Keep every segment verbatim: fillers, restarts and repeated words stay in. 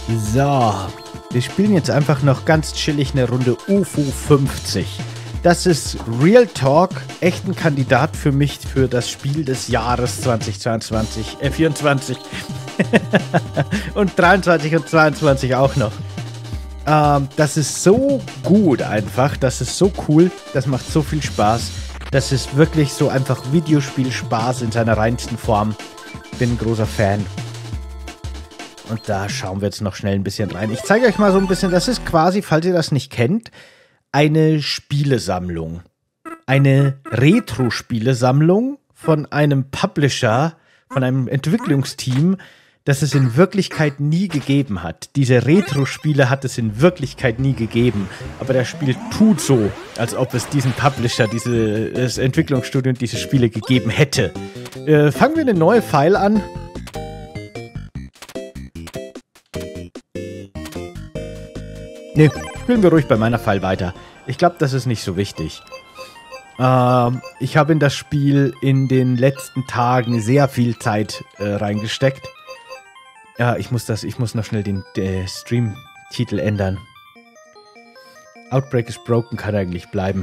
So, wir spielen jetzt einfach noch ganz chillig eine Runde U F O fünfzig. Das ist Real Talk, echt ein Kandidat für mich für das Spiel des Jahres zweitausendzweiundzwanzig, äh vierundzwanzig und dreiundzwanzig und zweiundzwanzig auch noch. Ähm, das ist so gut einfach, das ist so cool, das macht so viel Spaß. Das ist wirklich so einfach Videospiel-Spaß in seiner reinsten Form. Bin ein großer Fan. Und da schauen wir jetzt noch schnell ein bisschen rein. Ich zeige euch mal so ein bisschen, das ist quasi, falls ihr das nicht kennt, eine Spielesammlung. Eine Retro-Spielesammlung von einem Publisher, von einem Entwicklungsteam, das es in Wirklichkeit nie gegeben hat. Diese Retro-Spiele hat es in Wirklichkeit nie gegeben. Aber das Spiel tut so, als ob es diesen Publisher, dieses Entwicklungsstudio und diese Spiele gegeben hätte. Äh, fangen wir eine neue File an. Ne, spielen wir ruhig bei meiner File weiter. Ich glaube, das ist nicht so wichtig. Ähm, ich habe in das Spiel in den letzten Tagen sehr viel Zeit äh, reingesteckt. Ja, ich muss das, ich muss noch schnell den äh, Stream-Titel ändern. Outbreak is Broken kann eigentlich bleiben.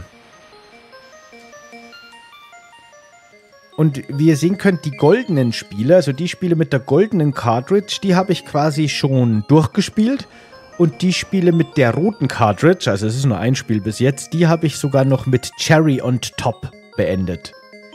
Und wie ihr sehen könnt, die goldenen Spiele, also die Spiele mit der goldenen Cartridge, die habe ich quasi schon durchgespielt. Und die Spiele mit der roten Cartridge, also es ist nur ein Spiel bis jetzt, die habe ich sogar noch mit Cherry on Top beendet.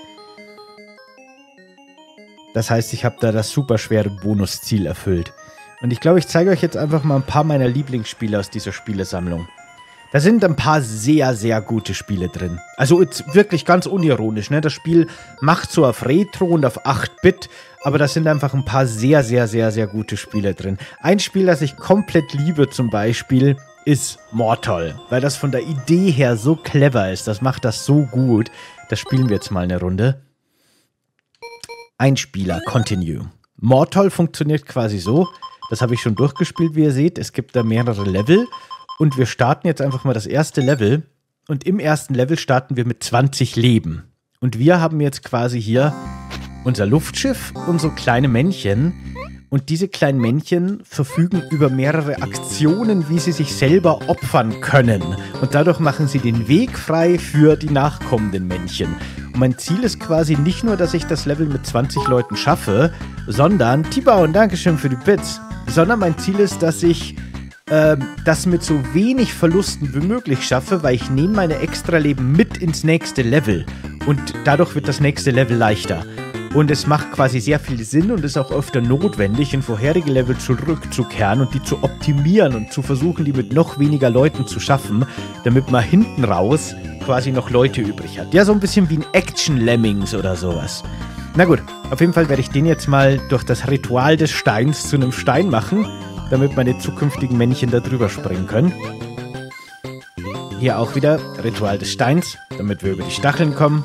Das heißt, ich habe da das super schwere Bonusziel erfüllt. Und ich glaube, ich zeige euch jetzt einfach mal ein paar meiner Lieblingsspiele aus dieser Spielesammlung. Da sind ein paar sehr, sehr gute Spiele drin. Also jetzt wirklich ganz unironisch, ne? Das Spiel macht so auf Retro und auf acht Bit, aber da sind einfach ein paar sehr, sehr, sehr, sehr gute Spiele drin. Ein Spiel, das ich komplett liebe zum Beispiel, ist Mortal. Weil das von der Idee her so clever ist. Das macht das so gut. Das spielen wir jetzt mal eine Runde. Ein Spieler, Continue. Mortal funktioniert quasi so. Das habe ich schon durchgespielt, wie ihr seht. Es gibt da mehrere Level. Und wir starten jetzt einfach mal das erste Level. Und im ersten Level starten wir mit zwanzig Leben. Und wir haben jetzt quasi hier unser Luftschiff und so kleine Männchen. Und diese kleinen Männchen verfügen über mehrere Aktionen, wie sie sich selber opfern können. Und dadurch machen sie den Weg frei für die nachkommenden Männchen. Und mein Ziel ist quasi nicht nur, dass ich das Level mit zwanzig Leuten schaffe, sondern, T-Bone, Dankeschön für die Bits, sondern mein Ziel ist, dass ich ähm, das mit so wenig Verlusten wie möglich schaffe, weil ich nehme meine Extra-Leben mit ins nächste Level. Und dadurch wird das nächste Level leichter. Und es macht quasi sehr viel Sinn und ist auch öfter notwendig, in vorherige Level zurückzukehren und die zu optimieren und zu versuchen, die mit noch weniger Leuten zu schaffen, damit man hinten raus quasi noch Leute übrig hat. Ja, so ein bisschen wie ein Action-Lemmings oder sowas. Na gut, auf jeden Fall werde ich den jetzt mal durch das Ritual des Steins zu einem Stein machen, damit meine zukünftigen Männchen da drüber springen können. Hier auch wieder Ritual des Steins, damit wir über die Stacheln kommen.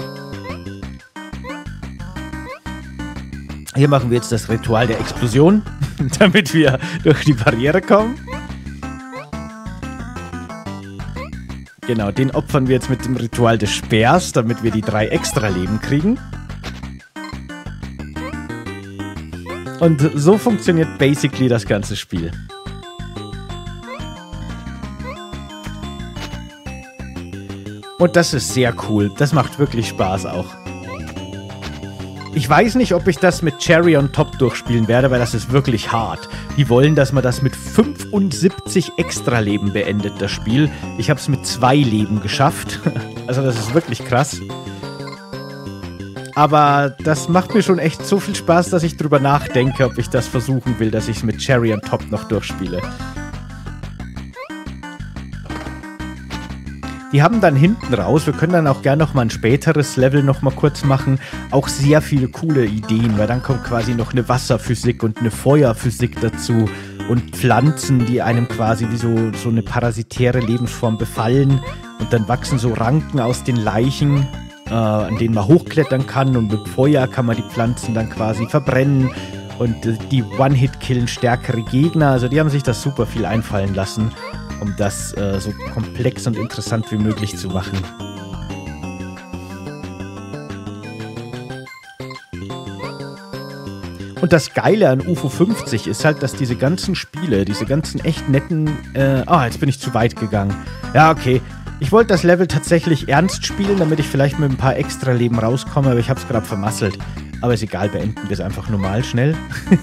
Hier machen wir jetzt das Ritual der Explosion, damit wir durch die Barriere kommen. Genau, den opfern wir jetzt mit dem Ritual des Speers, damit wir die drei extra Leben kriegen. Und so funktioniert basically das ganze Spiel. Und das ist sehr cool. Das macht wirklich Spaß auch. Ich weiß nicht, ob ich das mit Cherry on Top durchspielen werde, weil das ist wirklich hart. Die wollen, dass man das mit fünfundsiebzig Extra-Leben beendet, das Spiel. Ich habe es mit zwei Leben geschafft. Also das ist wirklich krass. Aber das macht mir schon echt so viel Spaß, dass ich drüber nachdenke, ob ich das versuchen will, dass ich es mit Cherry on Top noch durchspiele. Die haben dann hinten raus, wir können dann auch gerne noch mal ein späteres Level noch mal kurz machen, auch sehr viele coole Ideen, weil dann kommt quasi noch eine Wasserphysik und eine Feuerphysik dazu und Pflanzen, die einem quasi wie so, so eine parasitäre Lebensform befallen und dann wachsen so Ranken aus den Leichen, äh, an denen man hochklettern kann und mit Feuer kann man die Pflanzen dann quasi verbrennen und äh, die One-Hit killen stärkere Gegner, also die haben sich das super viel einfallen lassen, um das äh, so komplex und interessant wie möglich zu machen. Und das Geile an U F O fünfzig ist halt, dass diese ganzen Spiele, diese ganzen echt netten... Äh, ah, jetzt bin ich zu weit gegangen. Ja, okay. Ich wollte das Level tatsächlich ernst spielen, damit ich vielleicht mit ein paar extra Leben rauskomme, aber ich habe es gerade vermasselt. Aber ist egal, beenden wir es einfach normal schnell.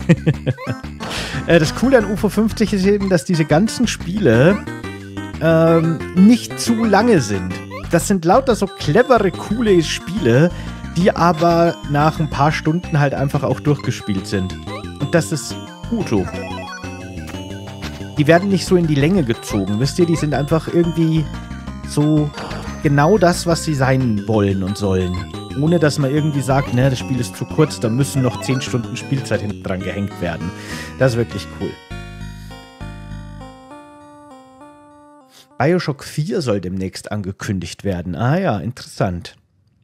Das Coole an U F O fünfzig ist eben, dass diese ganzen Spiele ähm, nicht zu lange sind. Das sind lauter so clevere, coole Spiele, die aber nach ein paar Stunden halt einfach auch durchgespielt sind. Und das ist gut so. Die werden nicht so in die Länge gezogen, wisst ihr? Die sind einfach irgendwie so genau das, was sie sein wollen und sollen. Ohne dass man irgendwie sagt, ne, das Spiel ist zu kurz, da müssen noch zehn Stunden Spielzeit hinten dran gehängt werden. Das ist wirklich cool. Bioshock vier soll demnächst angekündigt werden. Ah ja, interessant.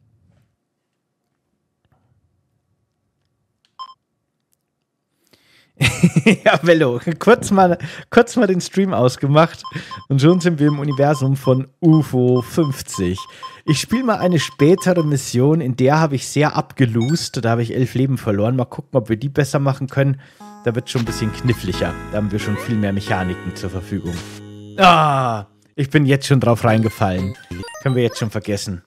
Ja, Bello, kurz mal, kurz mal den Stream ausgemacht und schon sind wir im Universum von U F O fünfzig. Ich spiele mal eine spätere Mission, in der habe ich sehr abgelost, da habe ich elf Leben verloren. Mal gucken, ob wir die besser machen können. Da wird es schon ein bisschen kniffliger. Da haben wir schon viel mehr Mechaniken zur Verfügung. Ah, ich bin jetzt schon drauf reingefallen. Können wir jetzt schon vergessen.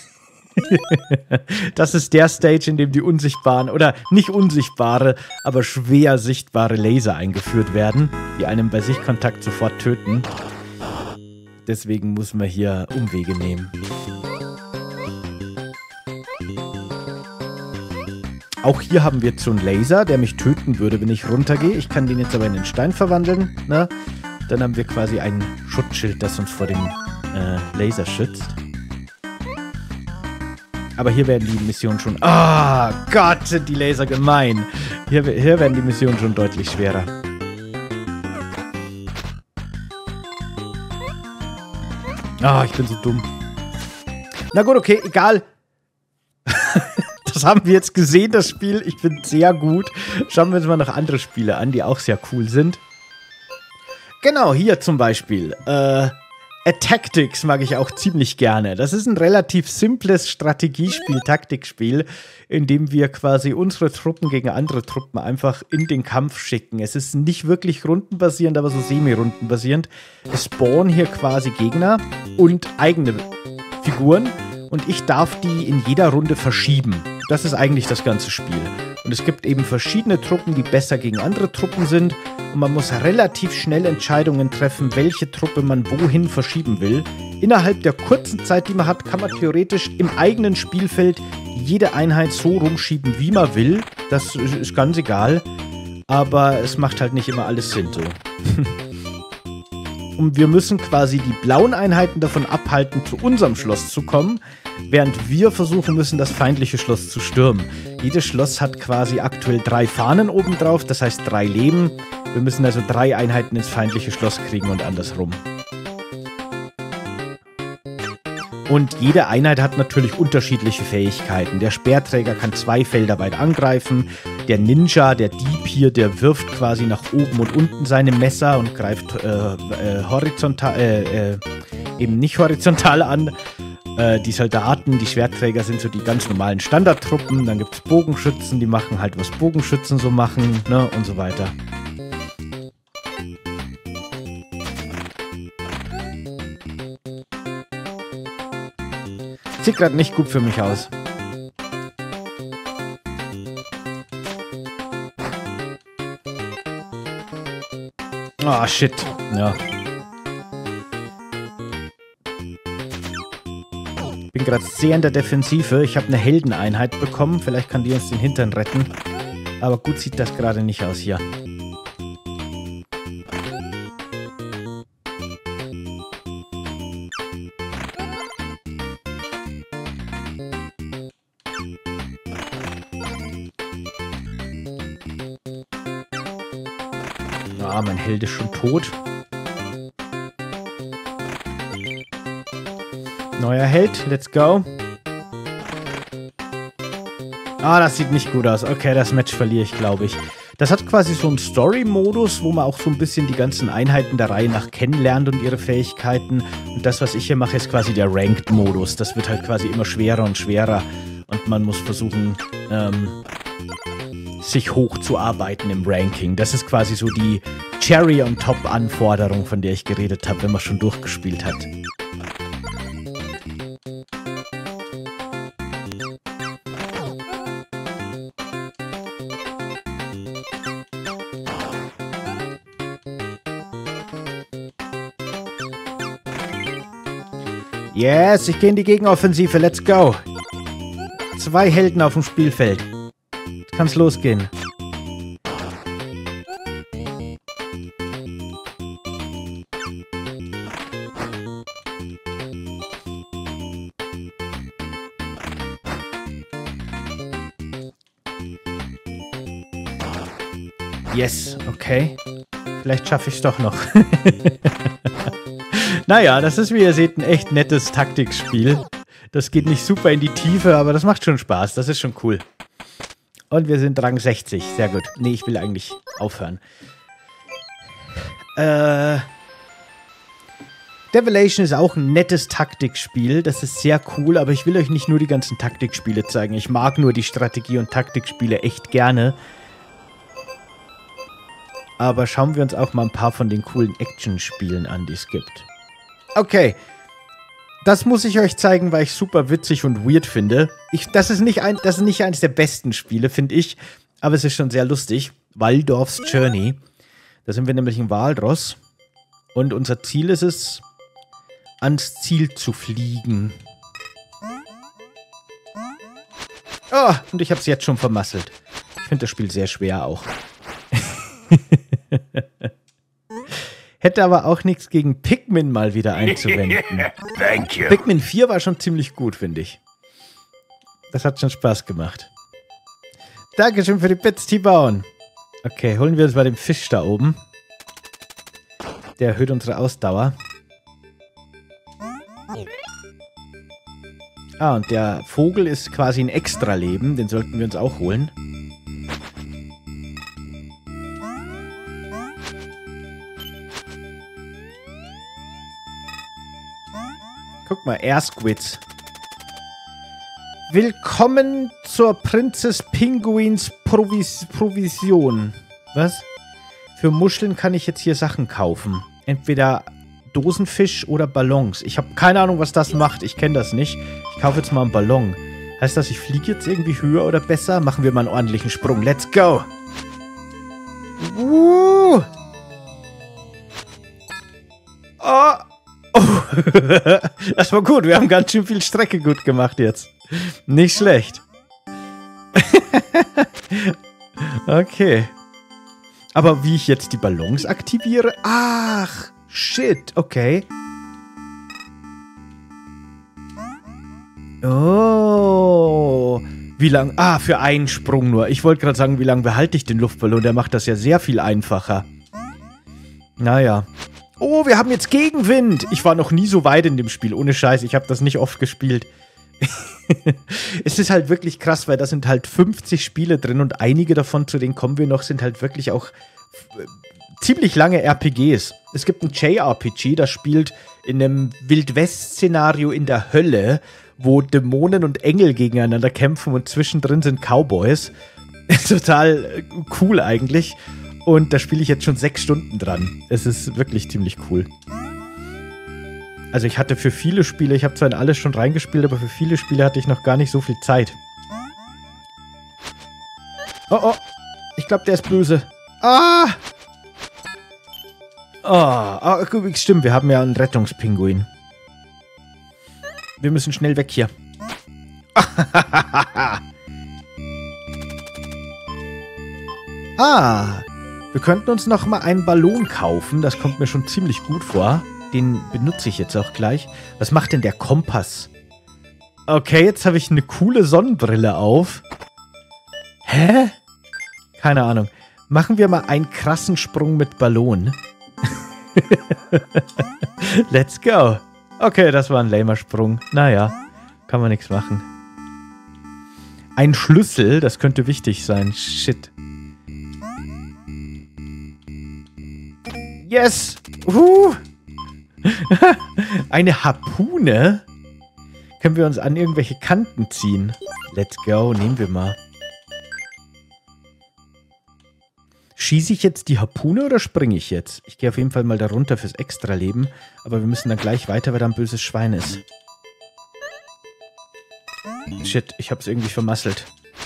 Das ist der Stage, in dem die unsichtbaren, oder nicht unsichtbare, aber schwer sichtbare Laser eingeführt werden, die einem bei Sichtkontakt sofort töten. Deswegen muss man hier Umwege nehmen. Auch hier haben wir jetzt so einen Laser, der mich töten würde, wenn ich runtergehe. Ich kann den jetzt aber in den Stein verwandeln. Ne? Dann haben wir quasi ein Schutzschild, das uns vor dem äh, Laser schützt. Aber hier werden die Missionen schon... Ah, oh Gott, sind die Laser gemein. Hier, hier werden die Missionen schon deutlich schwerer. Ah, oh, ich bin so dumm. Na gut, okay, egal. Das haben wir jetzt gesehen, das Spiel. Ich finde es sehr gut. Schauen wir uns mal noch andere Spiele an, die auch sehr cool sind. Genau, hier zum Beispiel. Äh... Tactics mag ich auch ziemlich gerne. Das ist ein relativ simples Strategiespiel, Taktikspiel, in dem wir quasi unsere Truppen gegen andere Truppen einfach in den Kampf schicken. Es ist nicht wirklich rundenbasierend, aber so semi-rundenbasierend. Es spawnen hier quasi Gegner und eigene Figuren und ich darf die in jeder Runde verschieben. Das ist eigentlich das ganze Spiel. Und es gibt eben verschiedene Truppen, die besser gegen andere Truppen sind. Und man muss relativ schnell Entscheidungen treffen, welche Truppe man wohin verschieben will. Innerhalb der kurzen Zeit, die man hat, kann man theoretisch im eigenen Spielfeld jede Einheit so rumschieben, wie man will. Das ist ganz egal. Aber es macht halt nicht immer alles Sinn so. Und wir müssen quasi die blauen Einheiten davon abhalten, zu unserem Schloss zu kommen, während wir versuchen müssen, das feindliche Schloss zu stürmen. Jedes Schloss hat quasi aktuell drei Fahnen obendrauf, das heißt drei Leben. Wir müssen also drei Einheiten ins feindliche Schloss kriegen und andersrum. Und jede Einheit hat natürlich unterschiedliche Fähigkeiten. Der Speerträger kann zwei Felder weit angreifen. Der Ninja, der Dieb hier, der wirft quasi nach oben und unten seine Messer und greift äh, äh, horizontal, äh, äh, eben nicht horizontal an. Äh, die Soldaten, die Schwertträger sind so die ganz normalen Standardtruppen. Dann gibt es Bogenschützen, die machen halt, was Bogenschützen so machen, ne, und so weiter. Sieht gerade nicht gut für mich aus. Ah, oh, shit. Ja. Ich bin gerade sehr in der Defensive. Ich habe eine Heldeneinheit bekommen. Vielleicht kann die uns den Hintern retten. Aber gut sieht das gerade nicht aus hier. Ah, mein Held ist schon tot. Neuer Held, let's go. Ah, das sieht nicht gut aus. Okay, das Match verliere ich, glaube ich. Das hat quasi so einen Story-Modus, wo man auch so ein bisschen die ganzen Einheiten der Reihe nach kennenlernt und ihre Fähigkeiten. Und das, was ich hier mache, ist quasi der Ranked-Modus. Das wird halt quasi immer schwerer und schwerer. Und man muss versuchen, ähm, sich hochzuarbeiten im Ranking. Das ist quasi so die Cherry-on-Top-Anforderung, von der ich geredet habe, wenn man schon durchgespielt hat. Yes, ich gehe in die Gegenoffensive. Let's go. Zwei Helden auf dem Spielfeld. Jetzt kann's losgehen. Yes, okay. Vielleicht schaffe ich es doch noch. Naja, das ist, wie ihr seht, ein echt nettes Taktikspiel. Das geht nicht super in die Tiefe, aber das macht schon Spaß. Das ist schon cool. Und wir sind Rang sechzig. Sehr gut. Nee, ich will eigentlich aufhören. Äh... Devilation ist auch ein nettes Taktikspiel. Das ist sehr cool, aber ich will euch nicht nur die ganzen Taktikspiele zeigen. Ich mag nur die Strategie- und Taktikspiele echt gerne. Aber schauen wir uns auch mal ein paar von den coolen Action-Spielen an, die es gibt. Okay. Das muss ich euch zeigen, weil ich super witzig und weird finde. Ich, das, ist nicht ein, das ist nicht eines der besten Spiele, finde ich. Aber es ist schon sehr lustig. Waldorf's Journey. Da sind wir nämlich in Walross. Und unser Ziel ist es, ans Ziel zu fliegen. Oh, und ich habe es jetzt schon vermasselt. Ich finde das Spiel sehr schwer auch. Hätte aber auch nichts gegen Pikmin mal wieder einzuwenden. Thank you. Pikmin vier war schon ziemlich gut, finde ich. Das hat schon Spaß gemacht. Dankeschön für die Bits, T-Bone. Okay, holen wir uns mal den Fisch da oben. Der erhöht unsere Ausdauer. Ah, und der Vogel ist quasi ein Extra-Leben. Den sollten wir uns auch holen. Guck mal, Air Squids. Willkommen zur Prinzess Pinguins Provis Provision. Was? Für Muscheln kann ich jetzt hier Sachen kaufen. Entweder Dosenfisch oder Ballons. Ich habe keine Ahnung, was das macht. Ich kenne das nicht. Ich kaufe jetzt mal einen Ballon. Heißt das, ich fliege jetzt irgendwie höher oder besser? Machen wir mal einen ordentlichen Sprung. Let's go! Uh. Oh. Oh. Das war gut. Wir haben ganz schön viel Strecke gut gemacht jetzt. Nicht schlecht. Okay. Aber wie ich jetzt die Ballons aktiviere? Ach, shit. Okay. Oh. Wie lang? Ah, für einen Sprung nur. Ich wollte gerade sagen, wie lange behalte ich den Luftballon? Der macht das ja sehr viel einfacher. Naja. Oh, wir haben jetzt Gegenwind. Ich war noch nie so weit in dem Spiel. Ohne Scheiß, ich habe das nicht oft gespielt. Es ist halt wirklich krass, weil da sind halt fünfzig Spiele drin und einige davon, zu denen kommen wir noch, sind halt wirklich auch ziemlich lange R P Gs. Es gibt ein J R P G, das spielt in einem Wild-West-Szenario in der Hölle, wo Dämonen und Engel gegeneinander kämpfen und zwischendrin sind Cowboys. Total cool eigentlich. Und da spiele ich jetzt schon sechs Stunden dran. Es ist wirklich ziemlich cool. Also ich hatte für viele Spiele, ich habe zwar in alles schon reingespielt, aber für viele Spiele hatte ich noch gar nicht so viel Zeit. Oh, oh. Ich glaube, der ist böse. Ah! Oh, oh, stimmt, wir haben ja einen Rettungspinguin. Wir müssen schnell weg hier. Ah! Wir könnten uns noch mal einen Ballon kaufen. Das kommt mir schon ziemlich gut vor. Den benutze ich jetzt auch gleich. Was macht denn der Kompass? Okay, jetzt habe ich eine coole Sonnenbrille auf. Hä? Keine Ahnung. Machen wir mal einen krassen Sprung mit Ballon. Let's go. Okay, das war ein lamer Sprung. Naja, kann man nichts machen. Ein Schlüssel, das könnte wichtig sein. Shit. Yes! Uh. Eine Harpune? Können wir uns an irgendwelche Kanten ziehen? Let's go, nehmen wir mal. Schieße ich jetzt die Harpune oder springe ich jetzt? Ich gehe auf jeden Fall mal da runter fürs Extra-Leben. Aber wir müssen dann gleich weiter, weil da ein böses Schwein ist. Shit, ich hab's irgendwie vermasselt.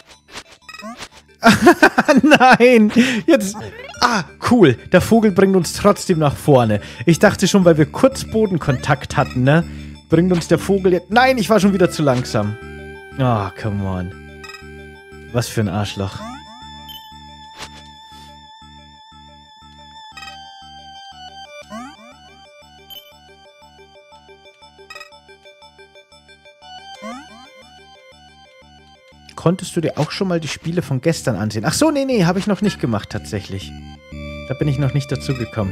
Nein! Jetzt... Ah, cool. Der Vogel bringt uns trotzdem nach vorne. Ich dachte schon, weil wir kurz Bodenkontakt hatten, ne? Bringt uns der Vogel jetzt... Nein, ich war schon wieder zu langsam. Ah, oh, come on. Was für ein Arschloch. Konntest du dir auch schon mal die Spiele von gestern ansehen? Ach so, nee, nee, habe ich noch nicht gemacht tatsächlich. Da bin ich noch nicht dazu gekommen.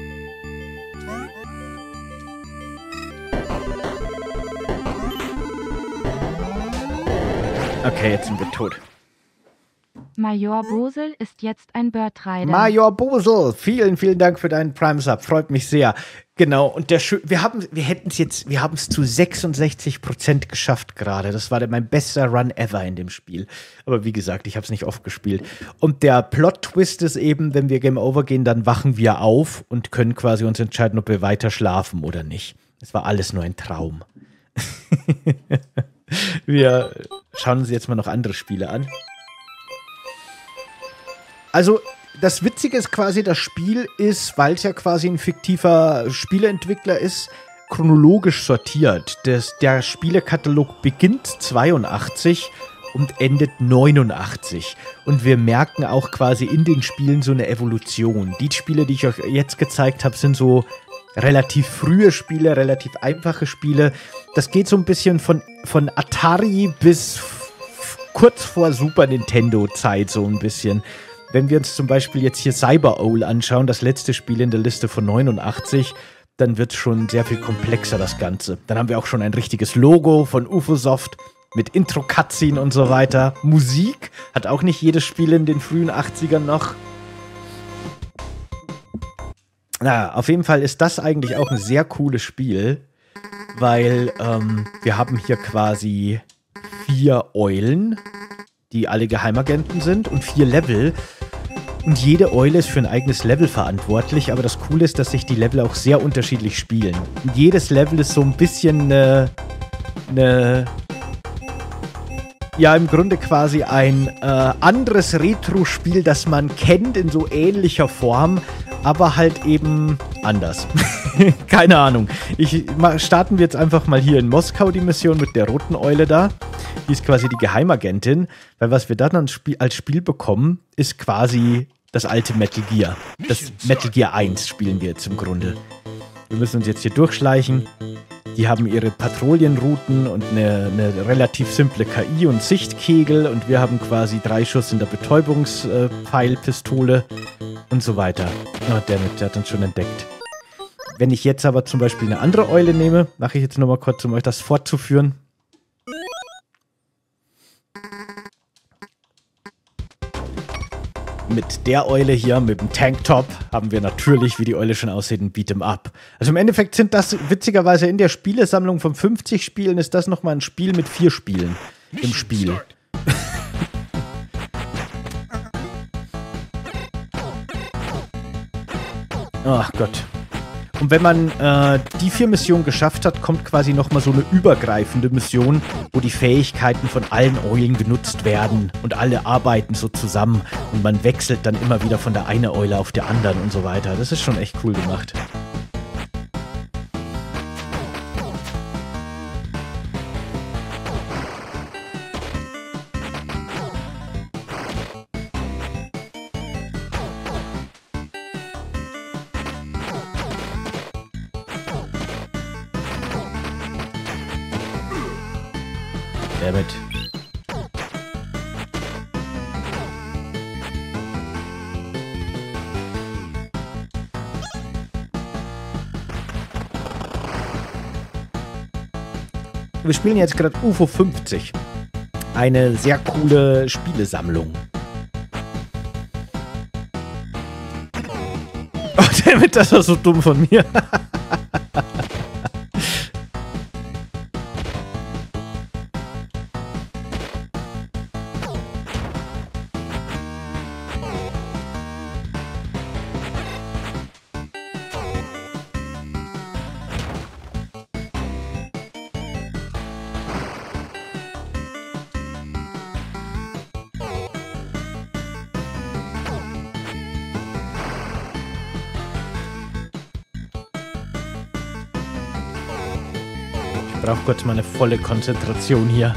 Okay, jetzt sind wir tot. Major Bosel ist jetzt ein Bird-Rider. Major Bosel, vielen, vielen Dank für deinen Prime-Sub. Freut mich sehr. Genau, und der Schö wir haben wir hätten es jetzt, wir haben es zu sechsundsechzig Prozent geschafft gerade. Das war der, mein bester Run ever in dem Spiel. Aber wie gesagt, ich habe es nicht oft gespielt. Und der Plot-Twist ist eben, wenn wir Game Over gehen, dann wachen wir auf und können quasi uns entscheiden, ob wir weiter schlafen oder nicht. Es war alles nur ein Traum. Wir schauen uns jetzt mal noch andere Spiele an. Also, das Witzige ist quasi, das Spiel ist, weil es ja quasi ein fiktiver Spieleentwickler ist, chronologisch sortiert. Das, der Spielekatalog beginnt zweiundachtzig und endet neunundachtzig. Und wir merken auch quasi in den Spielen so eine Evolution. Die Spiele, die ich euch jetzt gezeigt habe, sind so relativ frühe Spiele, relativ einfache Spiele. Das geht so ein bisschen von, von Atari bis kurz vor Super Nintendo-Zeit so ein bisschen. Wenn wir uns zum Beispiel jetzt hier Cyber Owl anschauen, das letzte Spiel in der Liste von neunundachtzig, dann wird es schon sehr viel komplexer, das Ganze. Dann haben wir auch schon ein richtiges Logo von Ufosoft mit Intro-Cutscene und so weiter. Musik hat auch nicht jedes Spiel in den frühen achtzigern noch. Na, auf jeden Fall ist das eigentlich auch ein sehr cooles Spiel, weil ähm, wir haben hier quasi vier Eulen, die alle Geheimagenten sind und vier Level. Und jede Eule ist für ein eigenes Level verantwortlich, aber das Coole ist, dass sich die Level auch sehr unterschiedlich spielen. Und jedes Level ist so ein bisschen eine, eine ja, im Grunde quasi ein äh, anderes Retro-Spiel, das man kennt in so ähnlicher Form, aber halt eben anders. Keine Ahnung. Ich, starten wir jetzt einfach mal hier in Moskau die Mission mit der roten Eule da. Die ist quasi die Geheimagentin, weil was wir dann als Spiel, als Spiel bekommen, ist quasi das alte Metal Gear. Das Metal Gear eins spielen wir jetzt im Grunde. Wir müssen uns jetzt hier durchschleichen. Die haben ihre Patrouillenrouten und eine, eine relativ simple K I und Sichtkegel und wir haben quasi drei Schuss in der Betäubungspfeilpistole und so weiter. Oh, damit, der hat uns schon entdeckt. Wenn ich jetzt aber zum Beispiel eine andere Eule nehme, mache ich jetzt nochmal kurz, um euch das fortzuführen. Mit der Eule hier, mit dem Tanktop, haben wir natürlich, wie die Eule schon aussieht, ein Beat'em Up. Also im Endeffekt sind das witzigerweise in der Spielesammlung von fünfzig Spielen, ist das nochmal ein Spiel mit vier Spielen im Spiel. Ach Gott. Und wenn man äh, die vier Missionen geschafft hat, kommt quasi nochmal so eine übergreifende Mission, wo die Fähigkeiten von allen Eulen genutzt werden und alle arbeiten so zusammen und man wechselt dann immer wieder von der einen Eule auf der anderen und so weiter. Das ist schon echt cool gemacht. Damit. Wir spielen jetzt gerade U F O fünfzig. Eine sehr coole Spielesammlung. Oh, damit, das war so dumm von mir. brauche kurz meine volle Konzentration hier.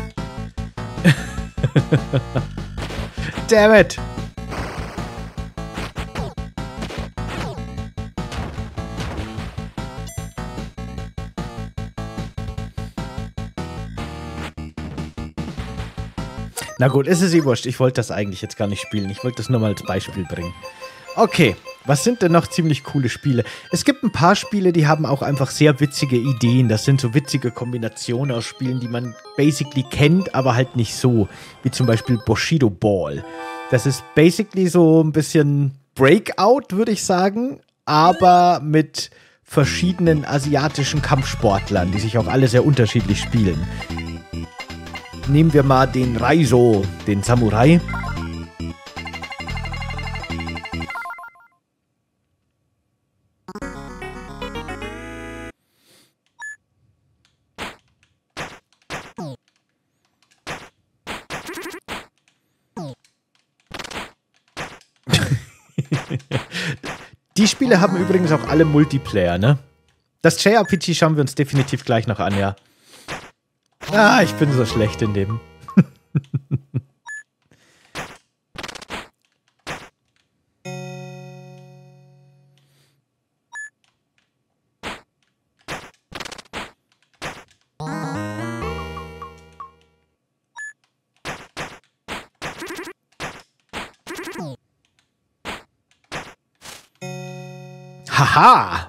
Damn it! Na gut, ist es eh wurscht. Ich wollte das eigentlich jetzt gar nicht spielen. Ich wollte das nur mal als Beispiel bringen. Okay, was sind denn noch ziemlich coole Spiele? Es gibt ein paar Spiele, die haben auch einfach sehr witzige Ideen. Das sind so witzige Kombinationen aus Spielen, die man basically kennt, aber halt nicht so. Wie zum Beispiel Bushido Ball. Das ist basically so ein bisschen Breakout, würde ich sagen, aber mit verschiedenen asiatischen Kampfsportlern, die sich auch alle sehr unterschiedlich spielen. Nehmen wir mal den Raizo, den Samurai. Die Spiele haben übrigens auch alle Multiplayer, ne? Das J R P G schauen wir uns definitiv gleich noch an, ja. Ah, ich bin so schlecht in dem. Haha!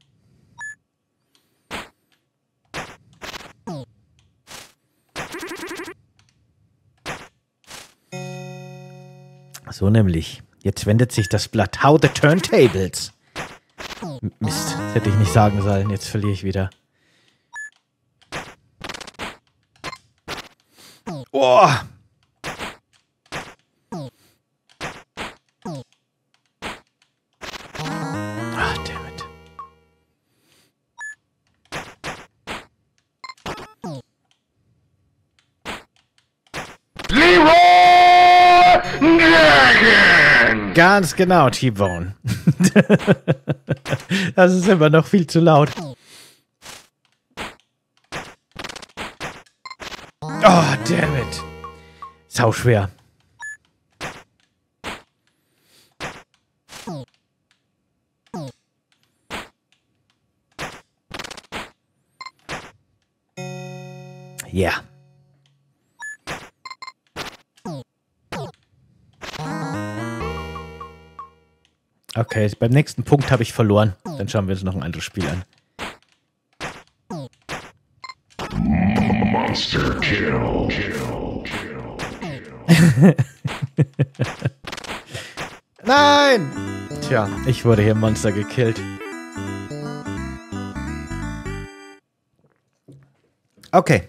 So nämlich. Jetzt wendet sich das Blatt. How the Turntables. Mist, das hätte ich nicht sagen sollen. Jetzt verliere ich wieder. Oh! Ah, damn it. Ganz genau, T-Bone. Das ist immer noch viel zu laut. Oh, damn it. Sau schwer. Ja. Yeah. Okay, beim nächsten Punkt habe ich verloren. Dann schauen wir uns noch ein anderes Spiel an. Monster Kill. Nein! Tja, ich wurde hier Monster gekillt. Okay.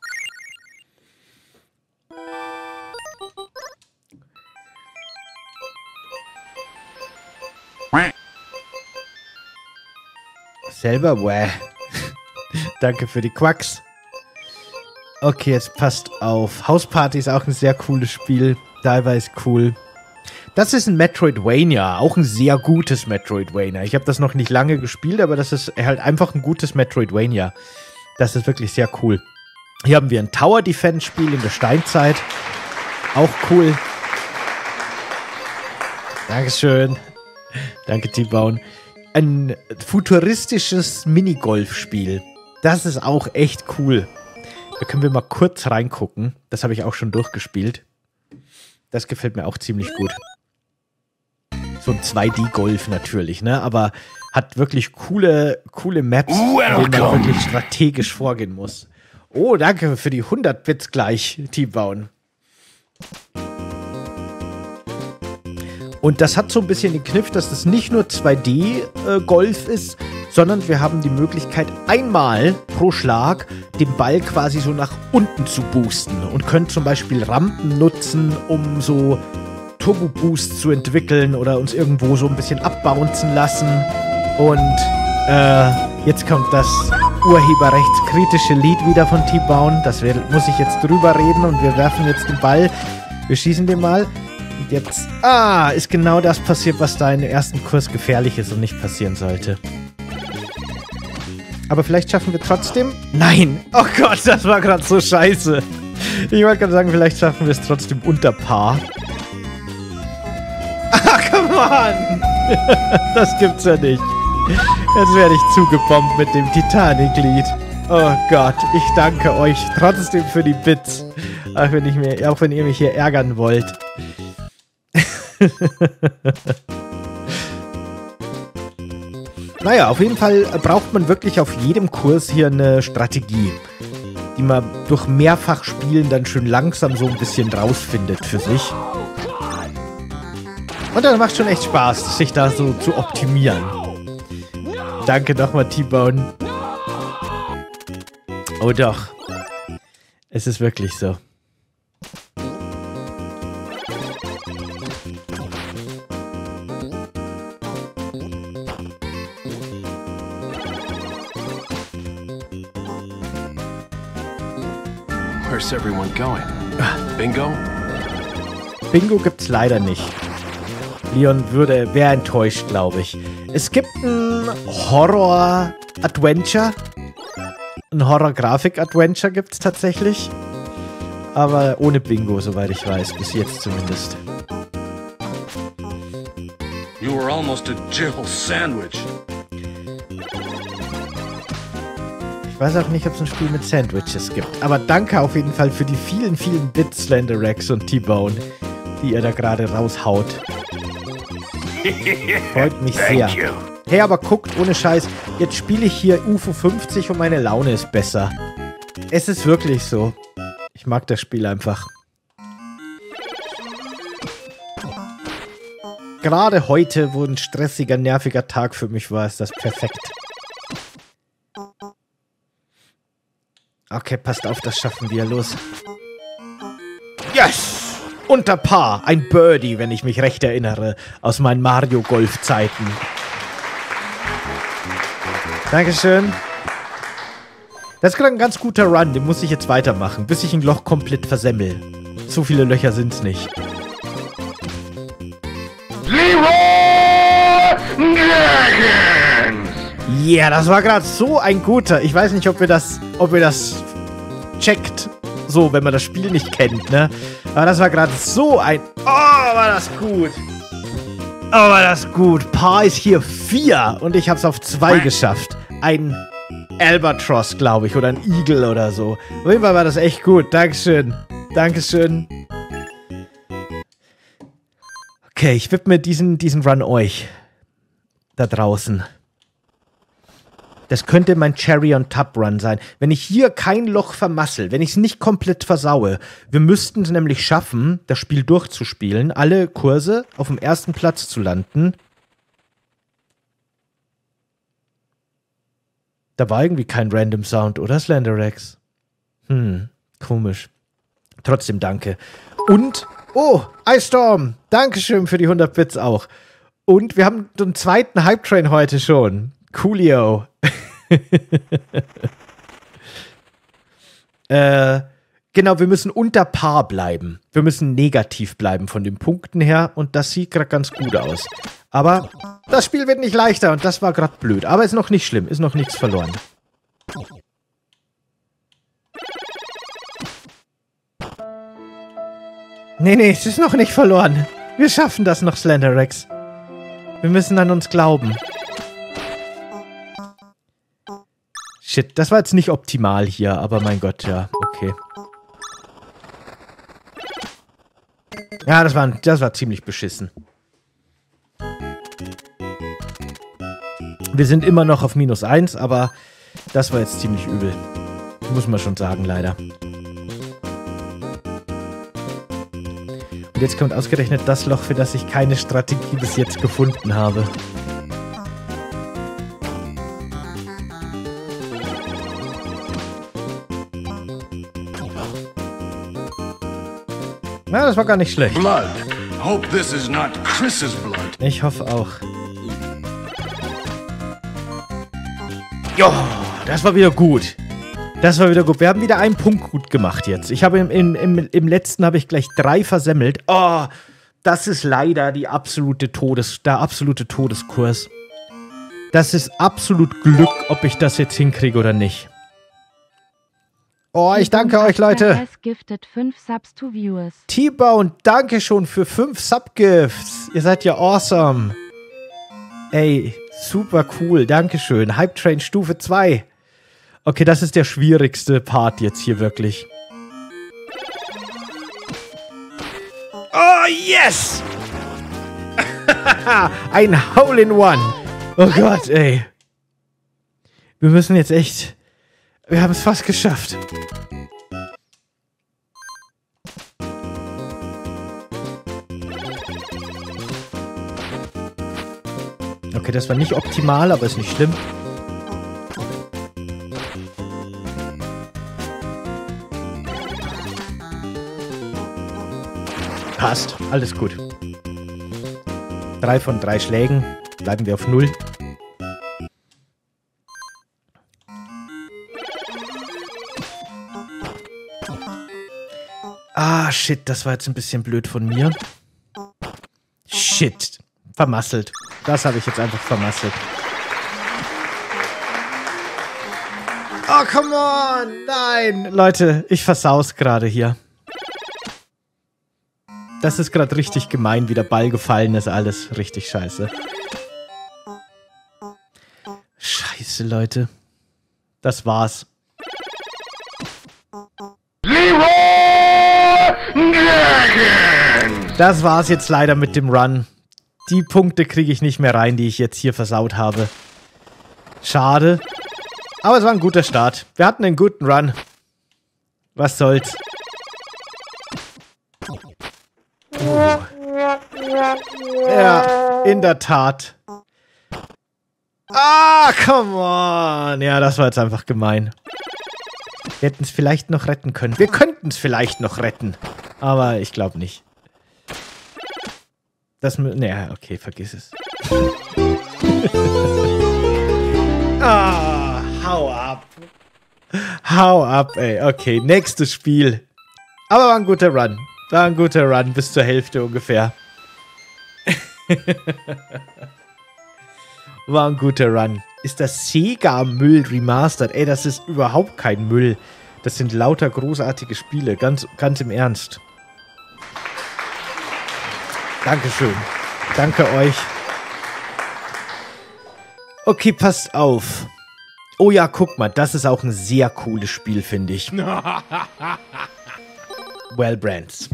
Selber, wäh. Danke für die Quacks. Okay, jetzt passt auf. Hausparty ist auch ein sehr cooles Spiel. Diver ist cool. Das ist ein Metroidvania. Auch ein sehr gutes Metroidvania. Ich habe das noch nicht lange gespielt, aber das ist halt einfach ein gutes Metroidvania. Das ist wirklich sehr cool. Hier haben wir ein Tower-Defense-Spiel in der Steinzeit. Auch cool. Dankeschön. Danke, T-Bone. Ein futuristisches Minigolf-Spiel. Das ist auch echt cool. Da können wir mal kurz reingucken. Das habe ich auch schon durchgespielt. Das gefällt mir auch ziemlich gut. So ein zwei D-Golf natürlich, ne? Aber hat wirklich coole, coole Maps, in denen man wirklich strategisch vorgehen muss. Oh, danke für die hundert Bits gleich, T-Bone. Und das hat so ein bisschen den Kniff, dass das nicht nur zwei D-Golf ist, sondern wir haben die Möglichkeit, einmal pro Schlag den Ball quasi so nach unten zu boosten und können zum Beispiel Rampen nutzen, um so Turbo-Boost zu entwickeln oder uns irgendwo so ein bisschen abbouncen lassen. Und äh, jetzt kommt das urheberrechtskritische Lied wieder von T-Bone. Das muss ich jetzt drüber reden und wir werfen jetzt den Ball. Wir schießen den mal. Und jetzt, ah, ist genau das passiert, was da im ersten Kurs gefährlich ist und nicht passieren sollte. Aber vielleicht schaffen wir trotzdem... Nein! Oh Gott, das war gerade so scheiße. Ich wollte gerade sagen, vielleicht schaffen wir es trotzdem unter Paar. Ah, come on! Das gibt's ja nicht. Jetzt werde ich zugebombt mit dem Titanic-Lied. Oh Gott, ich danke euch trotzdem für die Bits. Auch wenn, ich mir, auch wenn ihr mich hier ärgern wollt. Naja, auf jeden Fall braucht man wirklich auf jedem Kurs hier eine Strategie, die man durch Mehrfachspielen dann schön langsam so ein bisschen rausfindet für sich. Und dann macht schon echt Spaß, sich da so zu optimieren. Danke nochmal, T-Bone. Oh doch. Es ist wirklich so. Where's everyone going? Bingo? Bingo gibt's leider nicht. Leon würde, wäre enttäuscht, glaube ich. Es gibt ein Horror-Adventure. Ein Horror-Grafik-Adventure gibt's tatsächlich. Aber ohne Bingo, soweit ich weiß. Bis jetzt zumindest. You were almost a Jill sandwich. Ich weiß auch nicht, ob es ein Spiel mit Sandwiches gibt. Aber danke auf jeden Fall für die vielen, vielen Bits, Slenderrex und T-Bone, die ihr da gerade raushaut. Freut mich sehr. Hey, aber guckt, ohne Scheiß, jetzt spiele ich hier U F O fünfzig und meine Laune ist besser. Es ist wirklich so. Ich mag das Spiel einfach. Gerade heute, wo ein stressiger, nerviger Tag für mich war, ist das perfekt. Okay, passt auf, das schaffen wir. Los. Yes! Unter Paar. Ein Birdie, wenn ich mich recht erinnere. Aus meinen Mario-Golf-Zeiten. Dankeschön. Das ist gerade ein ganz guter Run. Den muss ich jetzt weitermachen, bis ich ein Loch komplett versemmel. So viele Löcher sind's nicht. Ja, yeah, das war gerade so ein guter. Ich weiß nicht, ob ihr das, ob ihr das checkt, so, wenn man das Spiel nicht kennt, ne? Aber das war gerade so ein... Oh, war das gut. Oh, war das gut. Paar ist hier vier und ich hab's auf zwei geschafft. Ein Albatross, glaube ich, oder ein Igel oder so. Auf jeden Fall war das echt gut. Dankeschön. Dankeschön. Okay, ich widme diesen, diesen Run euch. Da draußen. Das könnte mein Cherry-on-Top-Run sein. Wenn ich hier kein Loch vermassel, wenn ich es nicht komplett versaue, wir müssten es nämlich schaffen, das Spiel durchzuspielen, alle Kurse auf dem ersten Platz zu landen. Da war irgendwie kein Random Sound, oder, Slenderrex? Hm, komisch. Trotzdem danke. Und, oh, Ice Storm, dankeschön für die hundert Bits auch. Und wir haben den zweiten Hype-Train heute schon. Coolio. äh, genau, wir müssen unter Paar bleiben. Wir müssen negativ bleiben von den Punkten her und das sieht gerade ganz gut aus. Aber das Spiel wird nicht leichter und das war gerade blöd. Aber ist noch nicht schlimm, ist noch nichts verloren. Nee, nee, es ist noch nicht verloren. Wir schaffen das noch, Slenderrex. Wir müssen an uns glauben. Shit, das war jetzt nicht optimal hier, aber mein Gott, ja, okay. Ja, das war, das war ziemlich beschissen. Wir sind immer noch auf minus eins, aber das war jetzt ziemlich übel. Muss man schon sagen, leider. Und jetzt kommt ausgerechnet das Loch, für das ich keine Strategie bis jetzt gefunden habe. Na, das war gar nicht schlecht. Blood. Hope this is not Chris's blood. Ich hoffe auch. Jo, das war wieder gut. Das war wieder gut. Wir haben wieder einen Punkt gut gemacht jetzt. Ich habe im, im, im, im letzten habe ich gleich drei versemmelt. Oh, das ist leider die absolute Todes, der absolute Todeskurs. Das ist absolut Glück, ob ich das jetzt hinkriege oder nicht. Oh, ich danke euch, Leute. Gifted fünf Subs to Viewers. T-Bone, danke schon für fünf Subgifts. Ihr seid ja awesome. Ey, super cool, dankeschön. Hype Train Stufe zwei. Okay, das ist der schwierigste Part jetzt hier wirklich. Oh, yes! Ein Hole-in-One. Oh Gott, ey. Wir müssen jetzt echt... Wir haben es fast geschafft. Okay, das war nicht optimal, aber ist nicht schlimm. Passt, alles gut. Drei von drei Schlägen. Bleiben wir auf null. Ah, shit, das war jetzt ein bisschen blöd von mir. Shit. Vermasselt. Das habe ich jetzt einfach vermasselt. Oh, come on! Nein! Leute, ich versau's gerade hier. Das ist gerade richtig gemein, wie der Ball gefallen ist. Alles richtig scheiße. Scheiße, Leute. Das war's. Das war's jetzt leider mit dem Run. Die Punkte kriege ich nicht mehr rein, die ich jetzt hier versaut habe. Schade. Aber es war ein guter Start. Wir hatten einen guten Run. Was soll's. Oh. Ja, in der Tat. Ah, come on. Ja, das war jetzt einfach gemein. Wir hätten es vielleicht noch retten können. Wir könnten es vielleicht noch retten. Aber ich glaube nicht. Das... Naja, okay, vergiss es. Ah, hau ab. Hau ab, ey. Okay, nächstes Spiel. Aber war ein guter Run. War ein guter Run, bis zur Hälfte ungefähr. War ein guter Run. Ist das Sega-Müll remastered? Ey, das ist überhaupt kein Müll. Das sind lauter großartige Spiele. Ganz, ganz im Ernst. Dankeschön. Danke euch. Okay, passt auf. Oh ja, guck mal. Das ist auch ein sehr cooles Spiel, finde ich. Wellbrands.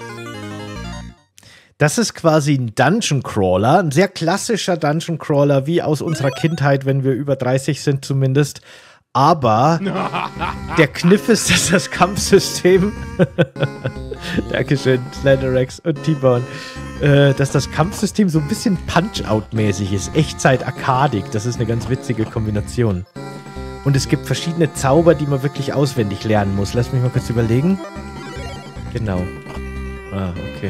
Das ist quasi ein Dungeon Crawler, ein sehr klassischer Dungeon Crawler, wie aus unserer Kindheit, wenn wir über dreißig sind zumindest. Aber der Kniff ist, dass das Kampfsystem, Dankeschön, Slenderex und T-Bone, äh, dass das Kampfsystem so ein bisschen Punch-Out-mäßig ist. Echtzeit-Arkadik, das ist eine ganz witzige Kombination. Und es gibt verschiedene Zauber, die man wirklich auswendig lernen muss. Lass mich mal kurz überlegen. Genau. Ah, okay.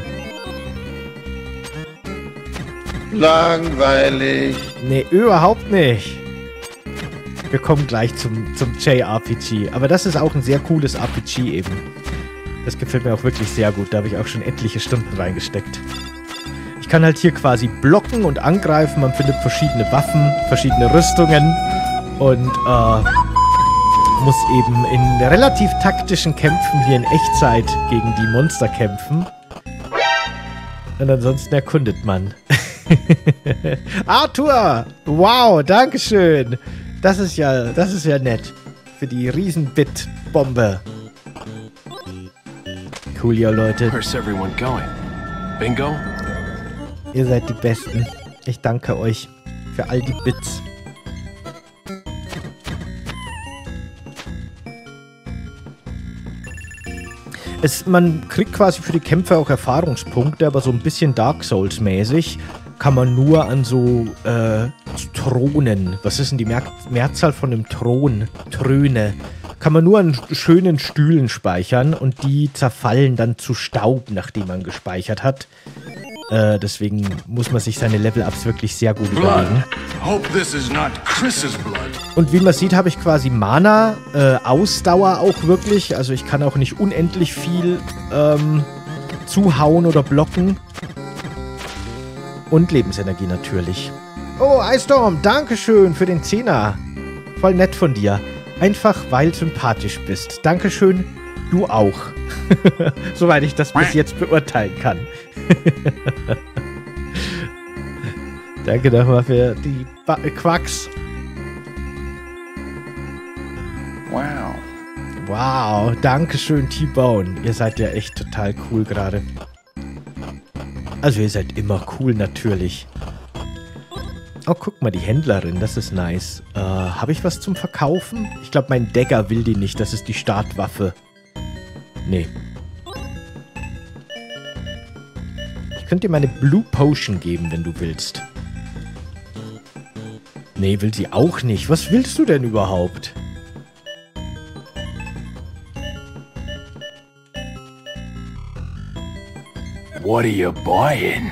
Langweilig. Nee, überhaupt nicht. Wir kommen gleich zum, zum J R P G. Aber das ist auch ein sehr cooles R P G eben. Das gefällt mir auch wirklich sehr gut. Da habe ich auch schon etliche Stunden reingesteckt. Ich kann halt hier quasi blocken und angreifen. Man findet verschiedene Waffen, verschiedene Rüstungen. Und äh, muss eben in relativ taktischen Kämpfen hier in Echtzeit gegen die Monster kämpfen. Und ansonsten erkundet man. Arthur! Wow, dankeschön! Das ist ja, das ist ja nett. Für die Riesen-Bit-Bombe. Cool, ja, Leute. Where's everyone going? Bingo? Ihr seid die Besten. Ich danke euch für all die Bits. Es, man kriegt quasi für die Kämpfe auch Erfahrungspunkte, aber so ein bisschen Dark Souls-mäßig kann man nur an so äh, Thronen, was ist denn die Mehr Mehrzahl von einem Thron? Throne. Kann man nur an schönen Stühlen speichern und die zerfallen dann zu Staub, nachdem man gespeichert hat. Äh, deswegen muss man sich seine Level-Ups wirklich sehr gut überlegen. Hope this is not Chris's blood. Und wie man sieht, habe ich quasi Mana, äh, Ausdauer auch wirklich. Also ich kann auch nicht unendlich viel ähm, zuhauen oder blocken. Und Lebensenergie natürlich. Oh, Eistorm, dankeschön für den Zehner. Voll nett von dir. Einfach, weil du sympathisch bist. Dankeschön, du auch. Soweit ich das bis jetzt beurteilen kann. Danke nochmal für die ba Quacks. Wow. Wow, dankeschön, T-Bone. Ihr seid ja echt total cool gerade. Also ihr seid immer cool, natürlich. Oh, guck mal, die Händlerin, das ist nice. Äh, habe ich was zum Verkaufen? Ich glaube, mein Dagger will die nicht, das ist die Startwaffe. Nee. Ich könnte dir meine Blue Potion geben, wenn du willst. Nee, will sie auch nicht. Was willst du denn überhaupt? What are you buying?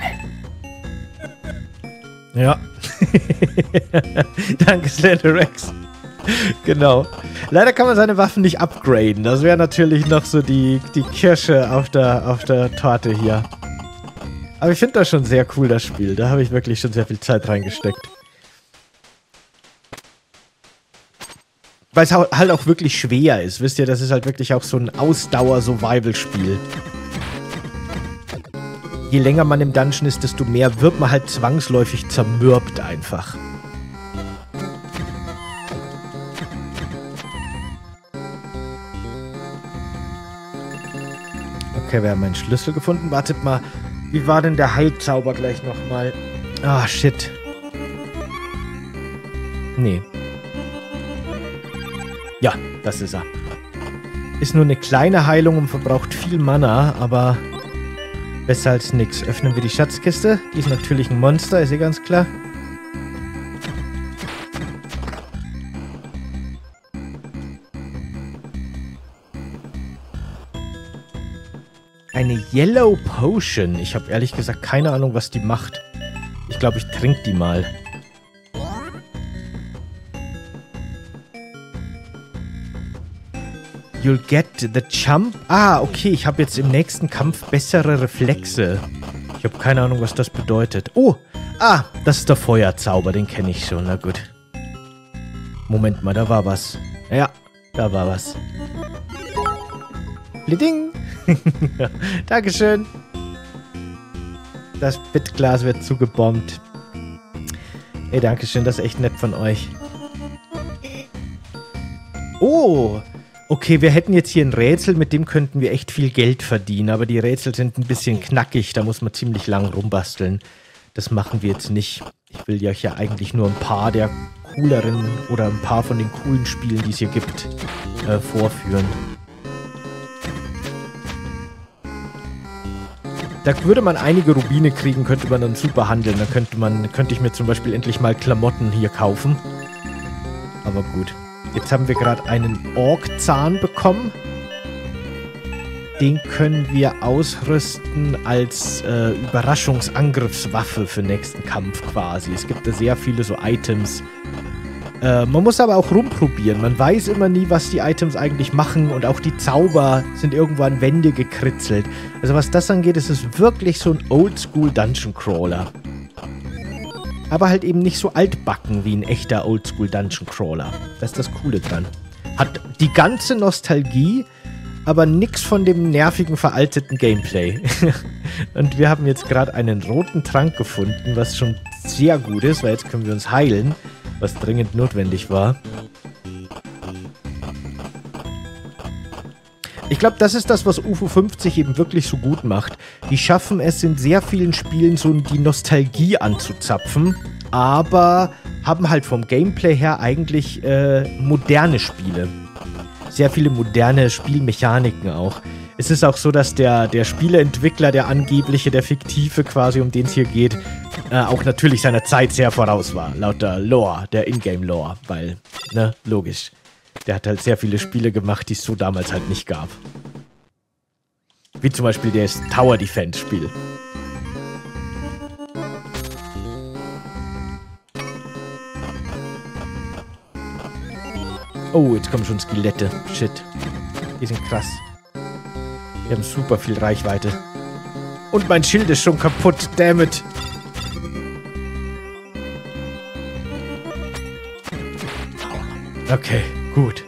Ja. Danke, Slenderex. Genau. Leider kann man seine Waffen nicht upgraden. Das wäre natürlich noch so die, die Kirsche auf der, auf der Torte hier. Aber ich finde das schon sehr cool, das Spiel. Da habe ich wirklich schon sehr viel Zeit reingesteckt. Weil es halt auch wirklich schwer ist. Wisst ihr, das ist halt wirklich auch so ein Ausdauer-Survival-Spiel. Je länger man im Dungeon ist, desto mehr wird man halt zwangsläufig zermürbt einfach. Okay, wir haben einen Schlüssel gefunden. Wartet mal, wie war denn der Heilzauber gleich nochmal? Ah, shit. Nee. Ja, das ist er. Ist nur eine kleine Heilung und verbraucht viel Mana, aber besser als nix. Öffnen wir die Schatzkiste. Die ist natürlich ein Monster, ist ja ganz klar. Eine Yellow Potion. Ich habe ehrlich gesagt keine Ahnung, was die macht. Ich glaube, ich trinke die mal. You'll get the jump. Ah, okay. Ich habe jetzt im nächsten Kampf bessere Reflexe. Ich habe keine Ahnung, was das bedeutet. Oh, ah, das ist der Feuerzauber. Den kenne ich schon. Na gut. Moment mal, da war was. Ja, da war was. Bliding. Dankeschön. Das Bitglas wird zugebombt. Ey, dankeschön. Das ist echt nett von euch. Oh, okay, wir hätten jetzt hier ein Rätsel, mit dem könnten wir echt viel Geld verdienen, aber die Rätsel sind ein bisschen knackig, da muss man ziemlich lang rumbasteln. Das machen wir jetzt nicht. Ich will euch ja eigentlich nur ein paar der cooleren oder ein paar von den coolen Spielen, die es hier gibt, äh, vorführen. Da würde man einige Rubine kriegen, könnte man dann super handeln. Da könnte man, könnte ich mir zum Beispiel endlich mal Klamotten hier kaufen. Aber gut. Jetzt haben wir gerade einen Orkzahn bekommen. Den können wir ausrüsten als äh, Überraschungsangriffswaffe für den nächsten Kampf quasi. Es gibt da sehr viele so Items. Äh, man muss aber auch rumprobieren. Man weiß immer nie, was die Items eigentlich machen. Und auch die Zauber sind irgendwo an Wände gekritzelt. Also was das angeht, ist es wirklich so ein Oldschool Dungeon Crawler. Aber halt eben nicht so altbacken wie ein echter Oldschool Dungeon Crawler. Das ist das Coole dran. Hat die ganze Nostalgie, aber nix von dem nervigen, veralteten Gameplay. Und wir haben jetzt gerade einen roten Trank gefunden, was schon sehr gut ist, weil jetzt können wir uns heilen, was dringend notwendig war. Ich glaube, das ist das, was U F O fünfzig eben wirklich so gut macht. Die schaffen es in sehr vielen Spielen so die Nostalgie anzuzapfen, aber haben halt vom Gameplay her eigentlich äh, moderne Spiele. Sehr viele moderne Spielmechaniken auch. Es ist auch so, dass der, der Spieleentwickler, der angebliche, der fiktive quasi, um den es hier geht, äh, auch natürlich seiner Zeit sehr voraus war, laut der Lore, der Ingame-Lore, weil, ne, logisch. Der hat halt sehr viele Spiele gemacht, die es so damals halt nicht gab. Wie zum Beispiel das Tower Defense Spiel. Oh, jetzt kommen schon Skelette. Shit. Die sind krass. Die haben super viel Reichweite. Und mein Schild ist schon kaputt. Damn it. Okay, gut.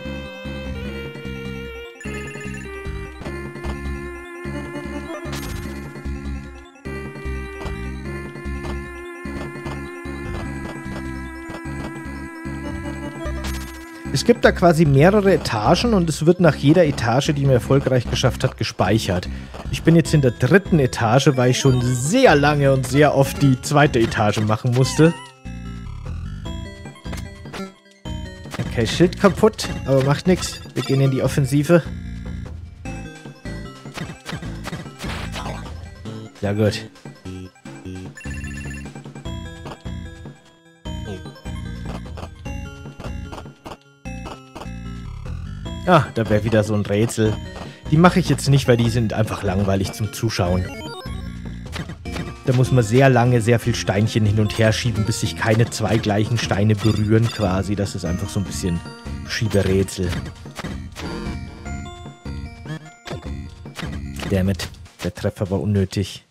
Es gibt da quasi mehrere Etagen und es wird nach jeder Etage, die man erfolgreich geschafft hat, gespeichert. Ich bin jetzt in der dritten Etage, weil ich schon sehr lange und sehr oft die zweite Etage machen musste. Okay, Schild kaputt, aber macht nichts. Wir gehen in die Offensive. Ja gut. Ah, da wäre wieder so ein Rätsel. Die mache ich jetzt nicht, weil die sind einfach langweilig zum Zuschauen. Da muss man sehr lange, sehr viel Steinchen hin und her schieben, bis sich keine zwei gleichen Steine berühren quasi. Das ist einfach so ein bisschen Schieberätsel. Dammit, der Treffer war unnötig.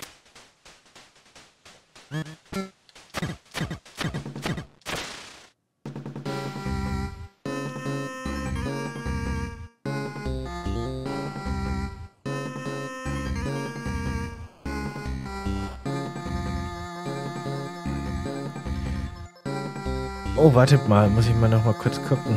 Oh, wartet mal, muss ich mal noch mal kurz gucken.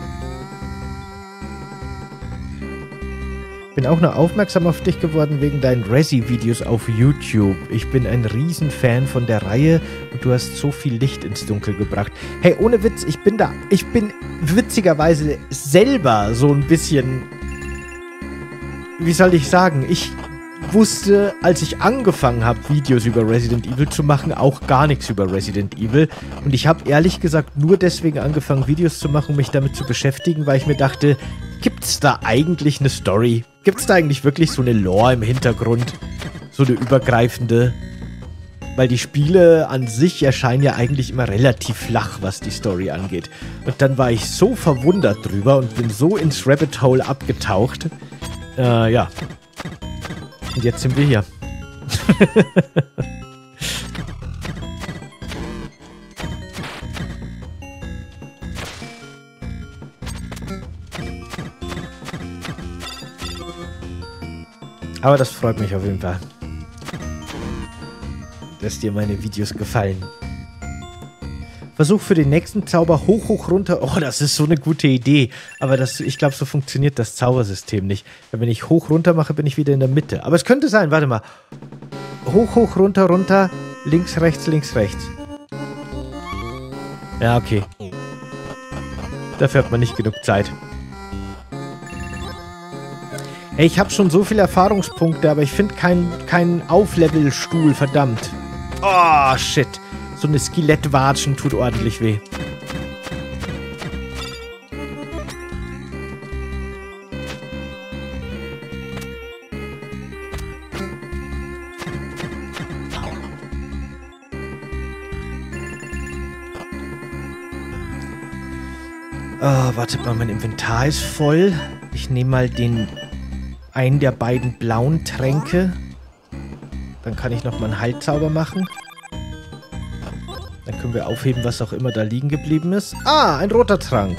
Bin auch nur aufmerksam auf dich geworden wegen deinen Resi-Videos auf YouTube. Ich bin ein Riesenfan von der Reihe und du hast so viel Licht ins Dunkel gebracht. Hey, ohne Witz, ich bin da, ich bin witzigerweise selber so ein bisschen, wie soll ich sagen, ich wusste, als ich angefangen habe, Videos über Resident Evil zu machen, auch gar nichts über Resident Evil. Und ich habe ehrlich gesagt nur deswegen angefangen, Videos zu machen, um mich damit zu beschäftigen, weil ich mir dachte, gibt's da eigentlich eine Story? Gibt's da eigentlich wirklich so eine Lore im Hintergrund? So eine übergreifende? Weil die Spiele an sich erscheinen ja eigentlich immer relativ flach, was die Story angeht. Und dann war ich so verwundert drüber und bin so ins Rabbit Hole abgetaucht. Äh, ja. Und jetzt sind wir hier. Aber das freut mich auf jeden Fall, dass dir meine Videos gefallen. Versuch für den nächsten Zauber hoch, hoch, runter. Oh, das ist so eine gute Idee. Aber das, ich glaube, so funktioniert das Zaubersystem nicht. Weil wenn ich hoch, runter mache, bin ich wieder in der Mitte. Aber es könnte sein, warte mal. Hoch, hoch, runter, runter. Links, rechts, links, rechts. Ja, okay. Dafür hat man nicht genug Zeit. Ey, ich habe schon so viele Erfahrungspunkte, aber ich finde keinen kein Auflevelstuhl, verdammt. Oh, shit. So eine Skelettwatschen tut ordentlich weh. Oh, warte mal, mein Inventar ist voll. Ich nehme mal den einen der beiden blauen Tränke. Dann kann ich noch mal einen Heilzauber machen. Dann können wir aufheben, was auch immer da liegen geblieben ist. Ah, ein roter Trank.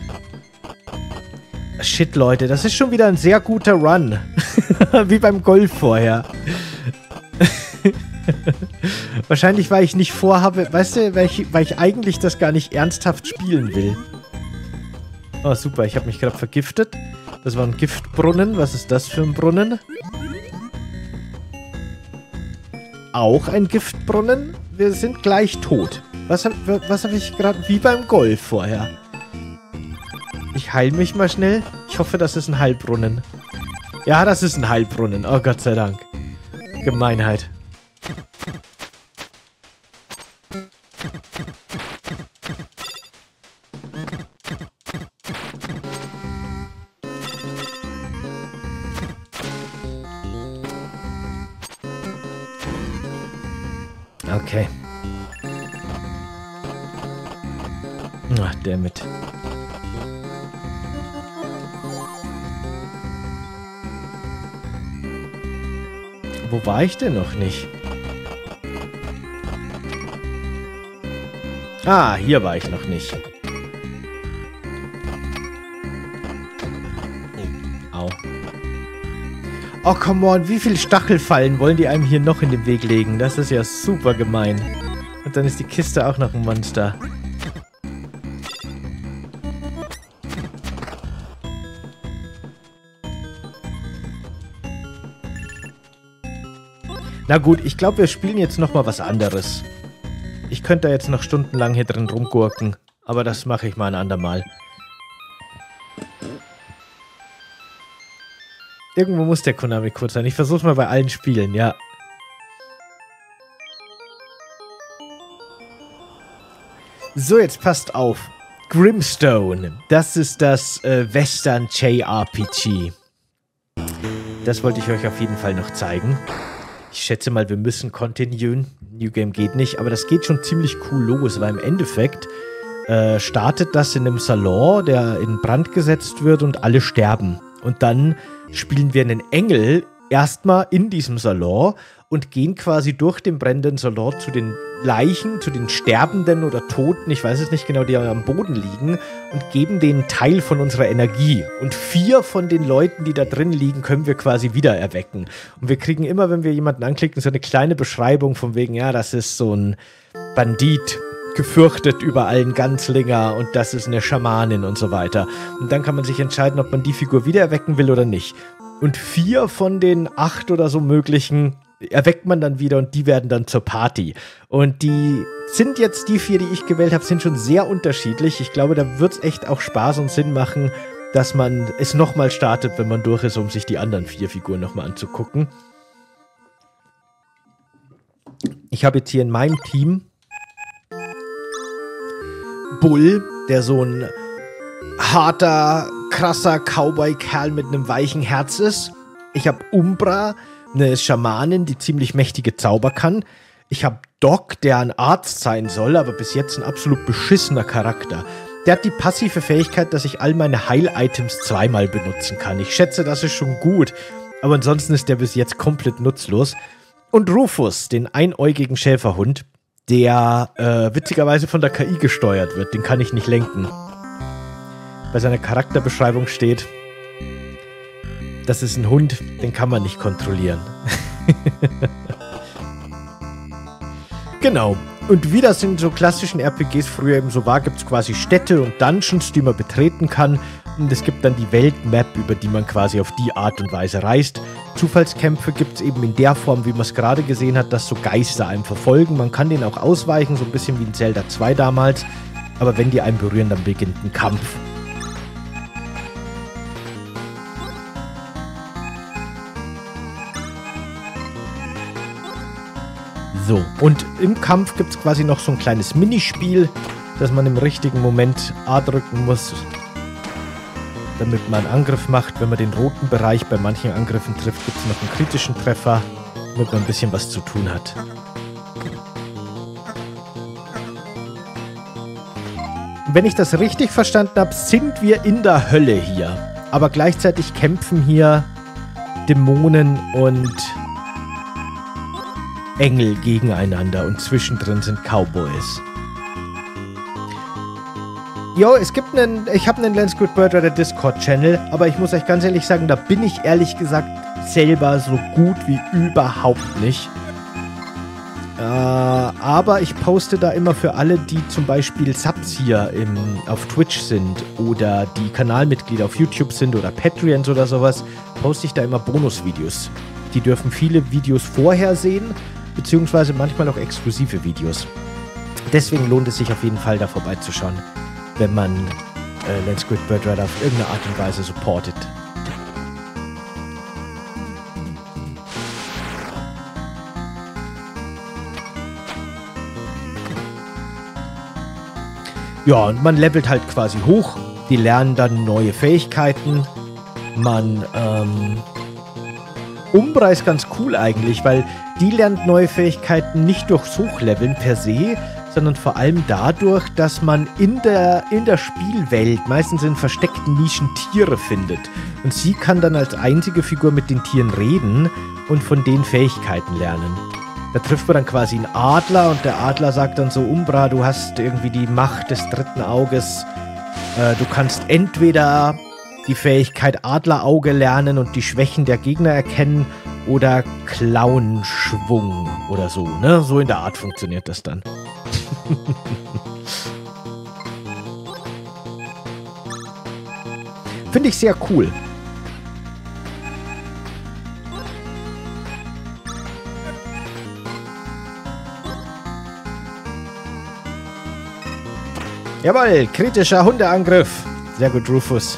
Shit, Leute, das ist schon wieder ein sehr guter Run. Wie beim Golf vorher. Wahrscheinlich, weil ich nicht vorhabe, weißt du, weil ich, weil ich eigentlich das gar nicht ernsthaft spielen will. Oh, super, ich habe mich gerade vergiftet. Das war ein Giftbrunnen. Was ist das für ein Brunnen? Auch ein Giftbrunnen? Wir sind gleich tot. Was habe was hab ich gerade... Wie beim Golf vorher. Ich heile mich mal schnell. Ich hoffe, das ist ein Heilbrunnen. Ja, das ist ein Heilbrunnen. Oh, Gott sei Dank. Gemeinheit. Okay. Ach, dammit. Wo war ich denn noch nicht? Ah, hier war ich noch nicht. Au. Oh, come on, wie viele Stachelfallen wollen die einem hier noch in den Weg legen? Das ist ja super gemein. Und dann ist die Kiste auch noch ein Monster. Na gut, ich glaube, wir spielen jetzt nochmal was anderes. Ich könnte da jetzt noch stundenlang hier drin rumgurken, aber das mache ich mal ein andermal. Irgendwo muss der Konami-Code sein. Ich versuche es mal bei allen Spielen, ja. So, jetzt passt auf. Grimstone. Das ist das äh, Western J R P G. Das wollte ich euch auf jeden Fall noch zeigen. Ich schätze mal, wir müssen continuen. New Game geht nicht, aber das geht schon ziemlich cool los, weil im Endeffekt äh, startet das in einem Salon, der in Brand gesetzt wird und alle sterben. Und dann spielen wir einen Engel erstmal in diesem Salon und gehen quasi durch den brennenden Salon zu den Leichen, zu den Sterbenden oder Toten, ich weiß es nicht genau, die am Boden liegen und geben denen Teil von unserer Energie. Und vier von den Leuten, die da drin liegen, können wir quasi wieder erwecken. Und wir kriegen immer, wenn wir jemanden anklicken, so eine kleine Beschreibung von wegen, ja, das ist so ein Bandit, gefürchtet über allen Ganzlinger und das ist eine Schamanin und so weiter. Und dann kann man sich entscheiden, ob man die Figur wieder erwecken will oder nicht. Und vier von den acht oder so möglichen erweckt man dann wieder und die werden dann zur Party. Und die sind jetzt, die vier, die ich gewählt habe, sind schon sehr unterschiedlich. Ich glaube, da wird es echt auch Spaß und Sinn machen, dass man es nochmal startet, wenn man durch ist, um sich die anderen vier Figuren nochmal anzugucken. Ich habe jetzt hier in meinem Team Bull, der so ein harter, krasser Cowboy-Kerl mit einem weichen Herz ist. Ich habe Umbra, eine Schamanin, die ziemlich mächtige Zauber kann. Ich habe Doc, der ein Arzt sein soll, aber bis jetzt ein absolut beschissener Charakter. Der hat die passive Fähigkeit, dass ich all meine Heil-Items zweimal benutzen kann. Ich schätze, das ist schon gut, aber ansonsten ist der bis jetzt komplett nutzlos. Und Rufus, den einäugigen Schäferhund, der äh, witzigerweise von der K I gesteuert wird. Den kann ich nicht lenken. Bei seiner Charakterbeschreibung steht, das ist ein Hund, den kann man nicht kontrollieren. Genau. Und wie das in so klassischen R P Gs früher eben so war, gibt es quasi Städte und Dungeons, die man betreten kann. Und es gibt dann die Weltmap, über die man quasi auf die Art und Weise reist. Zufallskämpfe gibt es eben in der Form, wie man es gerade gesehen hat, dass so Geister einem verfolgen. Man kann denen auch ausweichen, so ein bisschen wie in Zelda zwei damals. Aber wenn die einen berühren, dann beginnt ein Kampf. So, und im Kampf gibt es quasi noch so ein kleines Minispiel, dass man im richtigen Moment A drücken muss, damit man einen Angriff macht. Wenn man den roten Bereich bei manchen Angriffen trifft, gibt es noch einen kritischen Treffer, damit man ein bisschen was zu tun hat. Wenn ich das richtig verstanden habe, sind wir in der Hölle hier. Aber gleichzeitig kämpfen hier Dämonen und Engel gegeneinander und zwischendrin sind Cowboys. Jo, es gibt einen, ich habe einen Let's Go Bird Rider Discord-Channel, aber ich muss euch ganz ehrlich sagen, da bin ich ehrlich gesagt selber so gut wie überhaupt nicht. Äh, aber ich poste da immer für alle, die zum Beispiel Subs hier im, auf Twitch sind oder die Kanalmitglieder auf YouTube sind oder Patreons oder sowas, poste ich da immer Bonusvideos. Die dürfen viele Videos vorher sehen, beziehungsweise manchmal auch exklusive Videos. Deswegen lohnt es sich auf jeden Fall, da vorbeizuschauen, wenn man äh, Let's Go Bird Rider auf irgendeine Art und Weise supportet. Ja, und man levelt halt quasi hoch. Die lernen dann neue Fähigkeiten. Man, ähm... Umbra ist ganz cool eigentlich, weil die lernt neue Fähigkeiten nicht durchs Hochleveln per se, sondern vor allem dadurch, dass man in der, in der Spielwelt meistens in versteckten Nischen Tiere findet. Und sie kann dann als einzige Figur mit den Tieren reden und von den Fähigkeiten lernen. Da trifft man dann quasi einen Adler und der Adler sagt dann so, Umbra, du hast irgendwie die Macht des dritten Auges. Äh, du kannst entweder die Fähigkeit Adlerauge lernen und die Schwächen der Gegner erkennen oder Clownschwung oder so, ne? So in der Art funktioniert das dann. Finde ich sehr cool. Jawohl, kritischer Hundeangriff. Sehr gut, Rufus.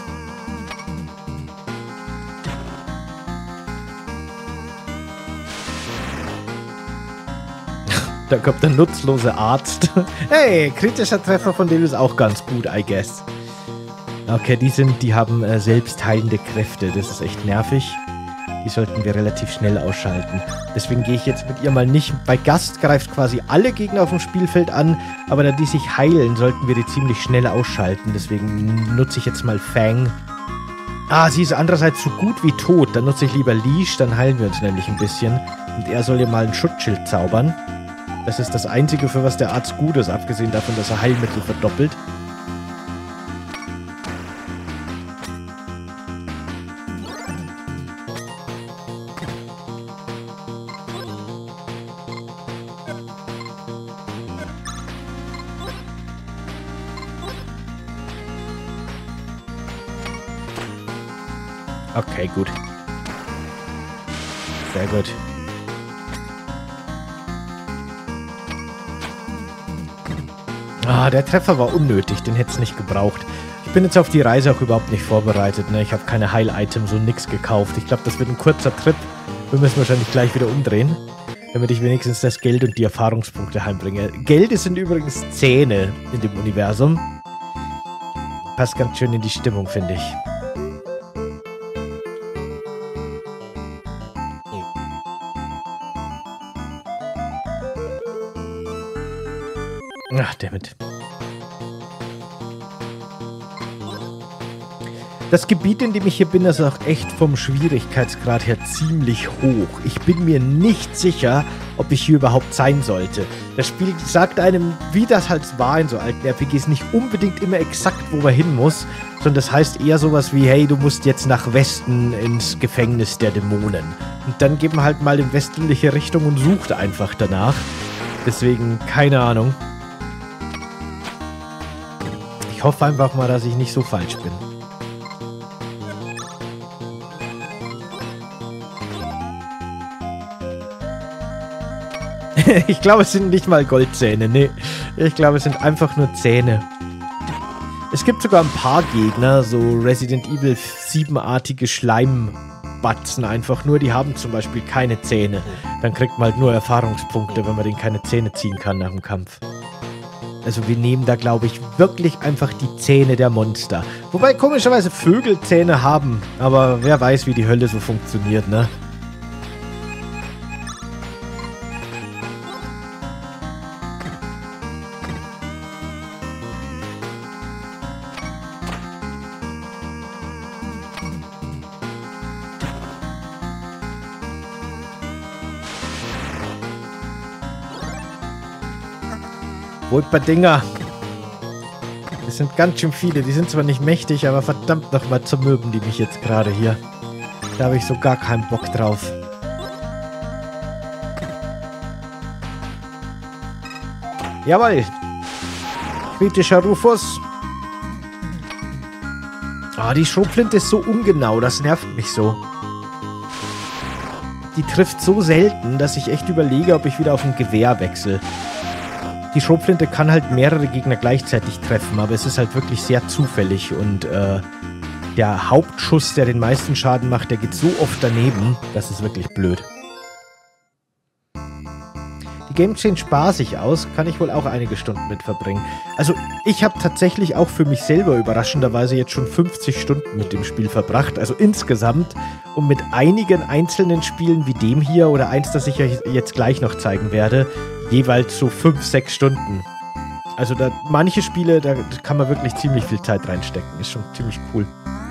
Da kommt der nutzlose Arzt. Hey, kritischer Treffer von dem ist auch ganz gut, I guess. Okay, die sind, die haben äh, selbst heilende Kräfte. Das ist echt nervig. Die sollten wir relativ schnell ausschalten. Deswegen gehe ich jetzt mit ihr mal nicht. Bei Gast greift quasi alle Gegner auf dem Spielfeld an, aber da die sich heilen, sollten wir die ziemlich schnell ausschalten. Deswegen nutze ich jetzt mal Fang. Ah, sie ist andererseits so gut wie tot. Dann nutze ich lieber Leash, dann heilen wir uns nämlich ein bisschen. Und er soll ihr mal ein Schutzschild zaubern. Das ist das Einzige, für was der Arzt gut ist, abgesehen davon, dass er Heilmittel verdoppelt. Okay, gut. Sehr gut. Ah, der Treffer war unnötig, den hätte es nicht gebraucht. Ich bin jetzt auf die Reise auch überhaupt nicht vorbereitet, ne? Ich habe keine Heil-Items und nix gekauft. Ich glaube, das wird ein kurzer Trip. Wir müssen wahrscheinlich gleich wieder umdrehen, damit ich wenigstens das Geld und die Erfahrungspunkte heimbringe. Geld sind übrigens Zähne in dem Universum. Passt ganz schön in die Stimmung, finde ich. Ach, dammit. Das Gebiet, in dem ich hier bin, ist auch echt vom Schwierigkeitsgrad her ziemlich hoch. Ich bin mir nicht sicher, ob ich hier überhaupt sein sollte. Das Spiel sagt einem, wie das halt war in so alten R P Gs, nicht unbedingt immer exakt, wo man hin muss, sondern das heißt eher sowas wie, hey, du musst jetzt nach Westen ins Gefängnis der Dämonen. Und dann geht man halt mal in westliche Richtung und sucht einfach danach. Deswegen, keine Ahnung. Ich hoffe einfach mal, dass ich nicht so falsch bin. Ich glaube, es sind nicht mal Goldzähne, nee. Ich glaube, es sind einfach nur Zähne. Es gibt sogar ein paar Gegner, so Resident Evil sieben-artige Schleimbatzen einfach nur. Die haben zum Beispiel keine Zähne. Dann kriegt man halt nur Erfahrungspunkte, wenn man denen keine Zähne ziehen kann nach dem Kampf. Also wir nehmen da, glaube ich, wirklich einfach die Zähne der Monster. Wobei komischerweise Vögel Zähne haben. Aber wer weiß, wie die Hölle so funktioniert, ne? Dinger. Das sind ganz schön viele. Die sind zwar nicht mächtig, aber verdammt nochmal zermürben die mich jetzt gerade hier. Da habe ich so gar keinen Bock drauf. Jawohl. Kritischer Rufus. Ah, die Schrotflinte ist so ungenau. Das nervt mich so. Die trifft so selten, dass ich echt überlege, ob ich wieder auf ein Gewehr wechsle. Die Schrotflinte kann halt mehrere Gegner gleichzeitig treffen, aber es ist halt wirklich sehr zufällig und äh, der Hauptschuss, der den meisten Schaden macht, der geht so oft daneben, das ist wirklich blöd. Die Games sehen spaßig aus, kann ich wohl auch einige Stunden mit verbringen. Also ich habe tatsächlich auch für mich selber überraschenderweise jetzt schon fünfzig Stunden mit dem Spiel verbracht, also insgesamt, und mit einigen einzelnen Spielen wie dem hier oder eins, das ich euch jetzt gleich noch zeigen werde, jeweils so fünf, sechs Stunden. Also da manche Spiele, da kann man wirklich ziemlich viel Zeit reinstecken. Ist schon ziemlich cool.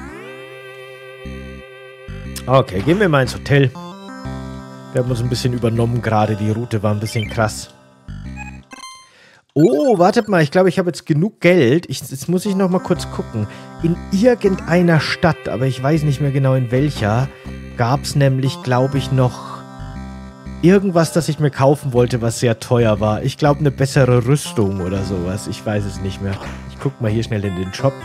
Okay, gehen wir mal ins Hotel. Wir haben uns ein bisschen übernommen gerade. Die Route war ein bisschen krass. Oh, wartet mal, ich glaube, ich habe jetzt genug Geld. Ich, jetzt muss ich noch mal kurz gucken. In irgendeiner Stadt, aber ich weiß nicht mehr genau in welcher, gab es nämlich, glaube ich, noch irgendwas, das ich mir kaufen wollte, was sehr teuer war. Ich glaube, eine bessere Rüstung oder sowas. Ich weiß es nicht mehr. Ich gucke mal hier schnell in den Shop.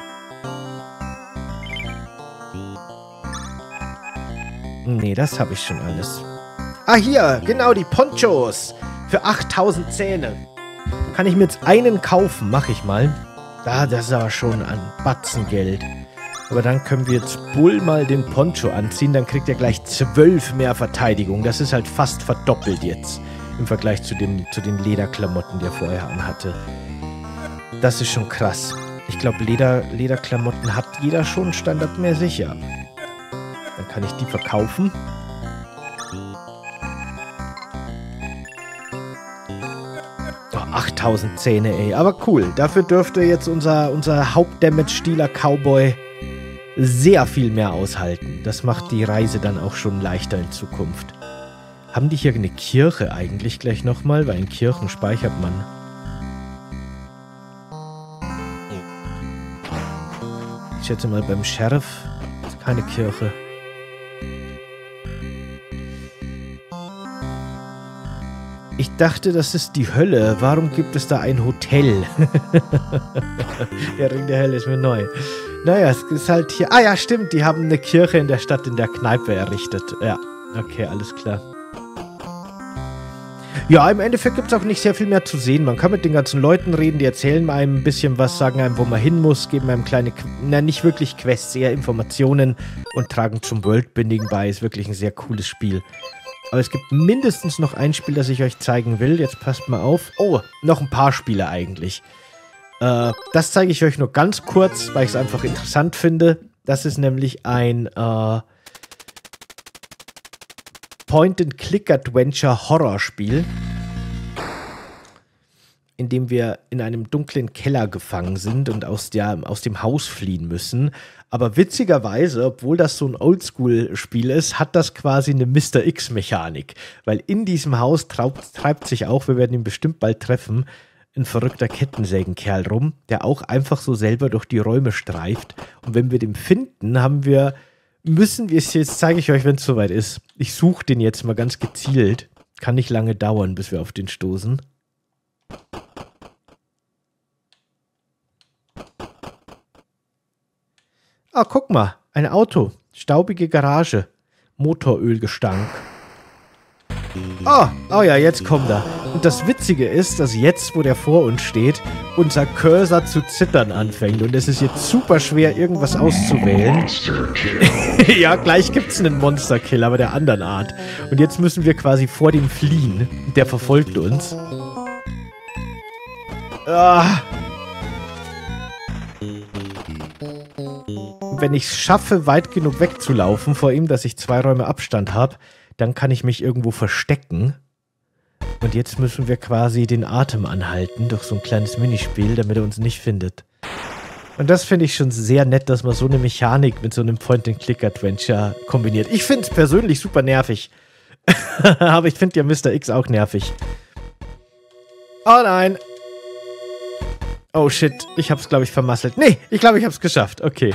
Nee, das habe ich schon alles. Ah, hier, genau, die Ponchos. Für achttausend Zähne. Kann ich mir jetzt einen kaufen? Mache ich mal. Ah, das ist aber schon ein Batzen Geld. Aber dann können wir jetzt Bull mal den Poncho anziehen. Dann kriegt er gleich zwölf mehr Verteidigung. Das ist halt fast verdoppelt jetzt. Im Vergleich zu, dem, zu den Lederklamotten, die er vorher anhatte. Das ist schon krass. Ich glaube, Leder, Lederklamotten hat jeder schon standardmäßig, ja. Dann kann ich die verkaufen. achttausend Zähne, ey. Aber cool. Dafür dürfte jetzt unser, unser Hauptdamage-Dealer-Cowboy sehr viel mehr aushalten. Das macht die Reise dann auch schon leichter in Zukunft. Haben die hier eine Kirche eigentlich gleich nochmal? Weil in Kirchen speichert man. Ich schätze mal, beim Sheriff ist keine Kirche. Ich dachte, das ist die Hölle. Warum gibt es da ein Hotel? Der Ring der Hölle ist mir neu. Naja, es ist halt hier... Ah ja, stimmt. Die haben eine Kirche in der Stadt in der Kneipe errichtet. Ja, okay, alles klar. Ja, im Endeffekt gibt es auch nicht sehr viel mehr zu sehen. Man kann mit den ganzen Leuten reden, die erzählen einem ein bisschen was, sagen einem, wo man hin muss, geben einem kleine... Na, nicht wirklich Quests, eher Informationen und tragen zum Worldbuilding bei. Ist wirklich ein sehr cooles Spiel. Aber es gibt mindestens noch ein Spiel, das ich euch zeigen will. Jetzt passt mal auf. Oh, noch ein paar Spiele eigentlich. Äh, das zeige ich euch nur ganz kurz, weil ich es einfach interessant finde. Das ist nämlich ein äh, Point-and-Click-Adventure-Horrorspiel, in dem wir in einem dunklen Keller gefangen sind und aus, der, aus dem Haus fliehen müssen. Aber witzigerweise, obwohl das so ein Oldschool-Spiel ist, hat das quasi eine Mister X-Mechanik. Weil in diesem Haus treibt, treibt sich auch, wir werden ihn bestimmt bald treffen, ein verrückter Kettensägenkerl rum, der auch einfach so selber durch die Räume streift. Und wenn wir den finden, haben wir, müssen wir es jetzt, zeige ich euch, wenn es soweit ist. Ich suche den jetzt mal ganz gezielt. Kann nicht lange dauern, bis wir auf den stoßen. Ah, guck mal, ein Auto, staubige Garage, Motorölgestank. Oh, oh ja, jetzt kommt er. Und das Witzige ist, dass jetzt, wo der vor uns steht, unser Cursor zu zittern anfängt. Und es ist jetzt super schwer, irgendwas auszuwählen. Ja, gleich gibt es einen Monsterkill, aber der anderen Art. Und jetzt müssen wir quasi vor dem fliehen. Der verfolgt uns. Ah. Wenn ich es schaffe, weit genug wegzulaufen vor ihm, dass ich zwei Räume Abstand habe, dann kann ich mich irgendwo verstecken. Und jetzt müssen wir quasi den Atem anhalten durch so ein kleines Minispiel, damit er uns nicht findet. Und das finde ich schon sehr nett, dass man so eine Mechanik mit so einem Point-and-Click-Adventure kombiniert. Ich finde es persönlich super nervig. Aber ich finde ja Mister X auch nervig. Oh nein! Oh shit, ich hab's, glaube ich, vermasselt. Nee, ich glaube, ich hab's geschafft. Okay.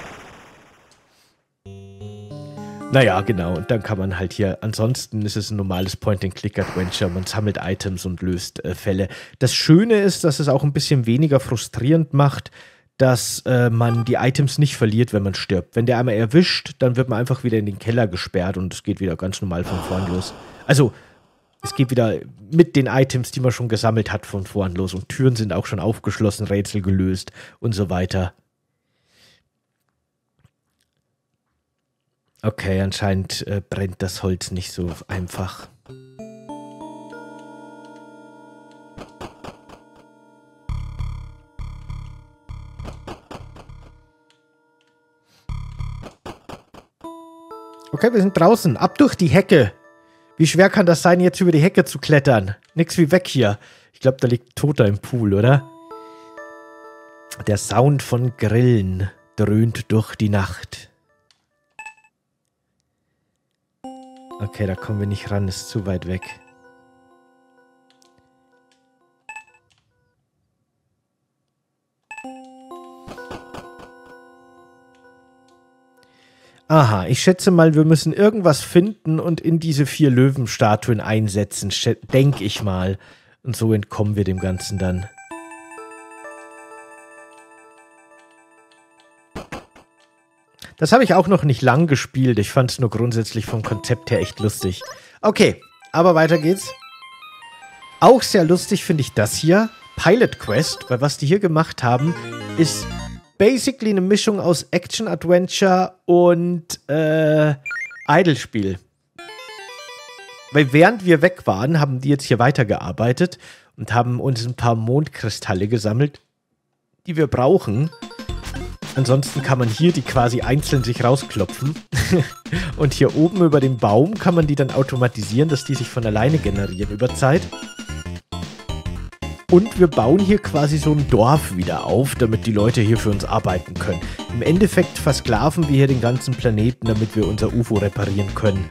Naja, genau. Und dann kann man halt hier, ansonsten ist es ein normales Point-and-Click-Adventure. Man sammelt Items und löst äh, Fälle. Das Schöne ist, dass es auch ein bisschen weniger frustrierend macht, dass äh, man die Items nicht verliert, wenn man stirbt. Wenn der einmal erwischt, dann wird man einfach wieder in den Keller gesperrt und es geht wieder ganz normal von vorn los. Also, es geht wieder mit den Items, die man schon gesammelt hat, von vorn los. Und Türen sind auch schon aufgeschlossen, Rätsel gelöst und so weiter. Okay, anscheinend äh, brennt das Holz nicht so einfach. Okay, wir sind draußen. Ab durch die Hecke. Wie schwer kann das sein, jetzt über die Hecke zu klettern? Nix wie weg hier. Ich glaube, da liegt ein Toter im Pool, oder? Der Sound von Grillen dröhnt durch die Nacht. Okay, da kommen wir nicht ran, ist zu weit weg. Aha, ich schätze mal, wir müssen irgendwas finden und in diese vier Löwenstatuen einsetzen, denke ich mal. Und so entkommen wir dem Ganzen dann. Das habe ich auch noch nicht lang gespielt. Ich fand es nur grundsätzlich vom Konzept her echt lustig. Okay, aber weiter geht's. Auch sehr lustig finde ich das hier. Pilot Quest, weil was die hier gemacht haben, ist basically eine Mischung aus Action-Adventure und äh, Idle-Spiel. Weil während wir weg waren, haben die jetzt hier weitergearbeitet und haben uns ein paar Mondkristalle gesammelt, die wir brauchen. Ansonsten kann man hier die quasi einzeln sich rausklopfen. Und hier oben über dem Baum kann man die dann automatisieren, dass die sich von alleine generieren über Zeit. Und wir bauen hier quasi so ein Dorf wieder auf, damit die Leute hier für uns arbeiten können. Im Endeffekt versklaven wir hier den ganzen Planeten, damit wir unser U F O reparieren können.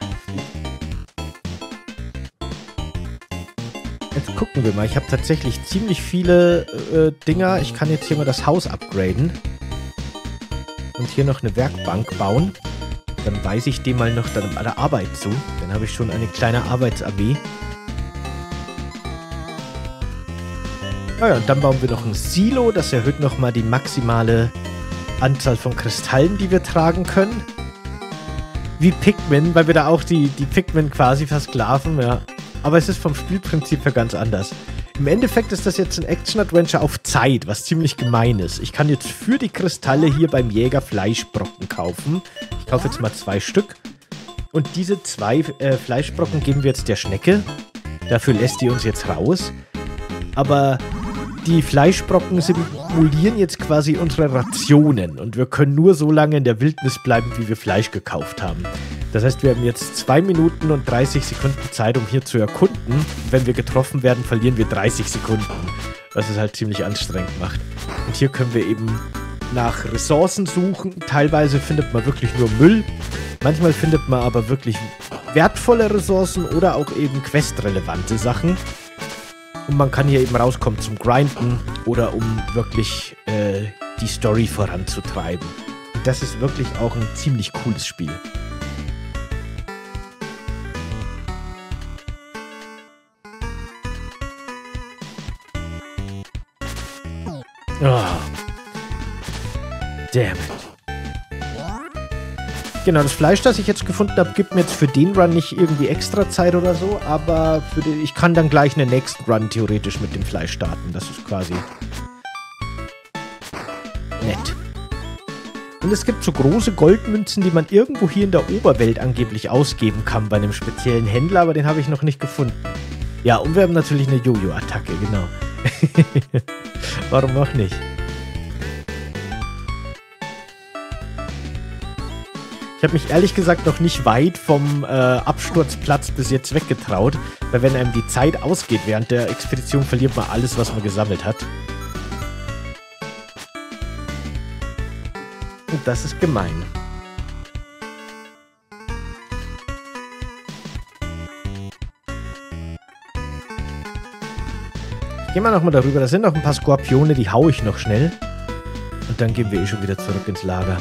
Jetzt gucken wir mal. Ich habe tatsächlich ziemlich viele äh, Dinger. Ich kann jetzt hier mal das Haus upgraden. Und hier noch eine Werkbank bauen. Dann weise ich dem mal noch dann bei der Arbeit zu. Dann habe ich schon eine kleine Arbeitsarmee. Naja, und dann bauen wir noch ein Silo. Das erhöht nochmal die maximale Anzahl von Kristallen, die wir tragen können. Wie Pikmin, weil wir da auch die, die Pikmin quasi versklaven, ja. Aber es ist vom Spielprinzip her ganz anders. Im Endeffekt ist das jetzt ein Action-Adventure auf Zeit, was ziemlich gemein ist. Ich kann jetzt für die Kristalle hier beim Jäger Fleischbrocken kaufen. Ich kaufe jetzt mal zwei Stück. Und diese zwei äh, Fleischbrocken geben wir jetzt der Schnecke. Dafür lässt die uns jetzt raus. Aber die Fleischbrocken simulieren jetzt quasi unsere Rationen. Und wir können nur so lange in der Wildnis bleiben, wie wir Fleisch gekauft haben. Das heißt, wir haben jetzt zwei Minuten und dreißig Sekunden Zeit, um hier zu erkunden. Wenn wir getroffen werden, verlieren wir dreißig Sekunden. Was es halt ziemlich anstrengend macht. Und hier können wir eben nach Ressourcen suchen. Teilweise findet man wirklich nur Müll. Manchmal findet man aber wirklich wertvolle Ressourcen oder auch eben questrelevante Sachen. Und man kann hier eben rauskommen zum Grinden oder um wirklich äh, die Story voranzutreiben. Und das ist wirklich auch ein ziemlich cooles Spiel. Oh. Damn it. Genau, das Fleisch, das ich jetzt gefunden habe, gibt mir jetzt für den Run nicht irgendwie extra Zeit oder so, aber für den, ich kann dann gleich einen nächsten Run theoretisch mit dem Fleisch starten. Das ist quasi nett. Und es gibt so große Goldmünzen, die man irgendwo hier in der Oberwelt angeblich ausgeben kann bei einem speziellen Händler, aber den habe ich noch nicht gefunden. Ja, und wir haben natürlich eine Jojo-Attacke, genau. Warum auch nicht? Ich habe mich ehrlich gesagt noch nicht weit vom äh, Absturzplatz bis jetzt weggetraut, weil wenn einem die Zeit ausgeht während der Expedition, verliert man alles, was man gesammelt hat. Und das ist gemein. Gehen wir nochmal darüber. Da sind noch ein paar Skorpione, die haue ich noch schnell. Und dann gehen wir eh schon wieder zurück ins Lager.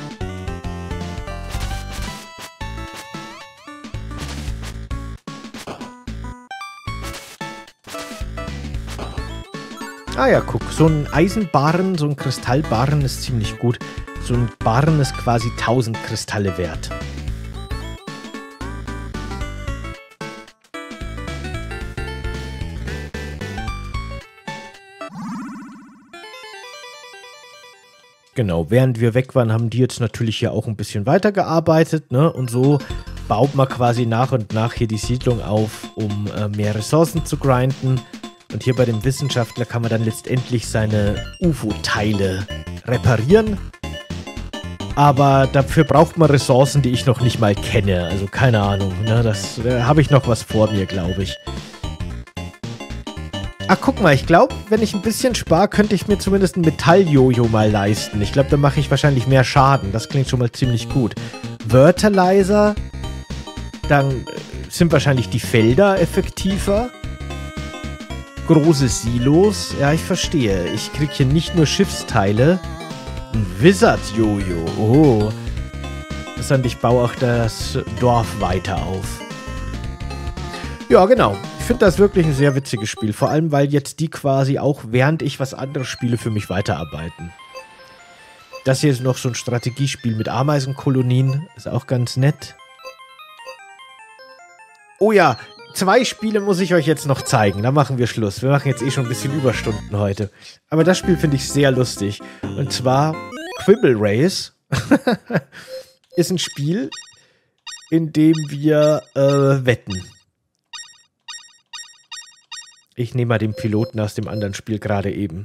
Ah ja, guck, so ein Eisenbarren, so ein Kristallbarren ist ziemlich gut. So ein Barren ist quasi tausend Kristalle wert. Genau, während wir weg waren, haben die jetzt natürlich hier auch ein bisschen weitergearbeitet, ne? Und so baut man quasi nach und nach hier die Siedlung auf, um äh, mehr Ressourcen zu grinden. Und hier bei dem Wissenschaftler kann man dann letztendlich seine U F O-Teile reparieren. Aber dafür braucht man Ressourcen, die ich noch nicht mal kenne. Also keine Ahnung, ne? Das, da habe ich noch was vor mir, glaube ich. Ach, guck mal, ich glaube, wenn ich ein bisschen spare, könnte ich mir zumindest ein Metall-Jojo mal leisten. Ich glaube, da mache ich wahrscheinlich mehr Schaden. Das klingt schon mal ziemlich gut. Wörterleiser, dann sind wahrscheinlich die Felder effektiver. Große Silos, ja, ich verstehe. Ich kriege hier nicht nur Schiffsteile. Ein Wizard-Jojo, oh. Das besser und ich baue auch das Dorf weiter auf. Ja, genau. Ich finde das wirklich ein sehr witziges Spiel. Vor allem, weil jetzt die quasi auch, während ich was anderes spiele, für mich weiterarbeiten. Das hier ist noch so ein Strategiespiel mit Ameisenkolonien. Ist auch ganz nett. Oh ja, zwei Spiele muss ich euch jetzt noch zeigen. Da machen wir Schluss. Wir machen jetzt eh schon ein bisschen Überstunden heute. Aber das Spiel finde ich sehr lustig. Und zwar Quibble Race. Ist ein Spiel, in dem wir äh, wetten. Ich nehme mal den Piloten aus dem anderen Spiel gerade eben.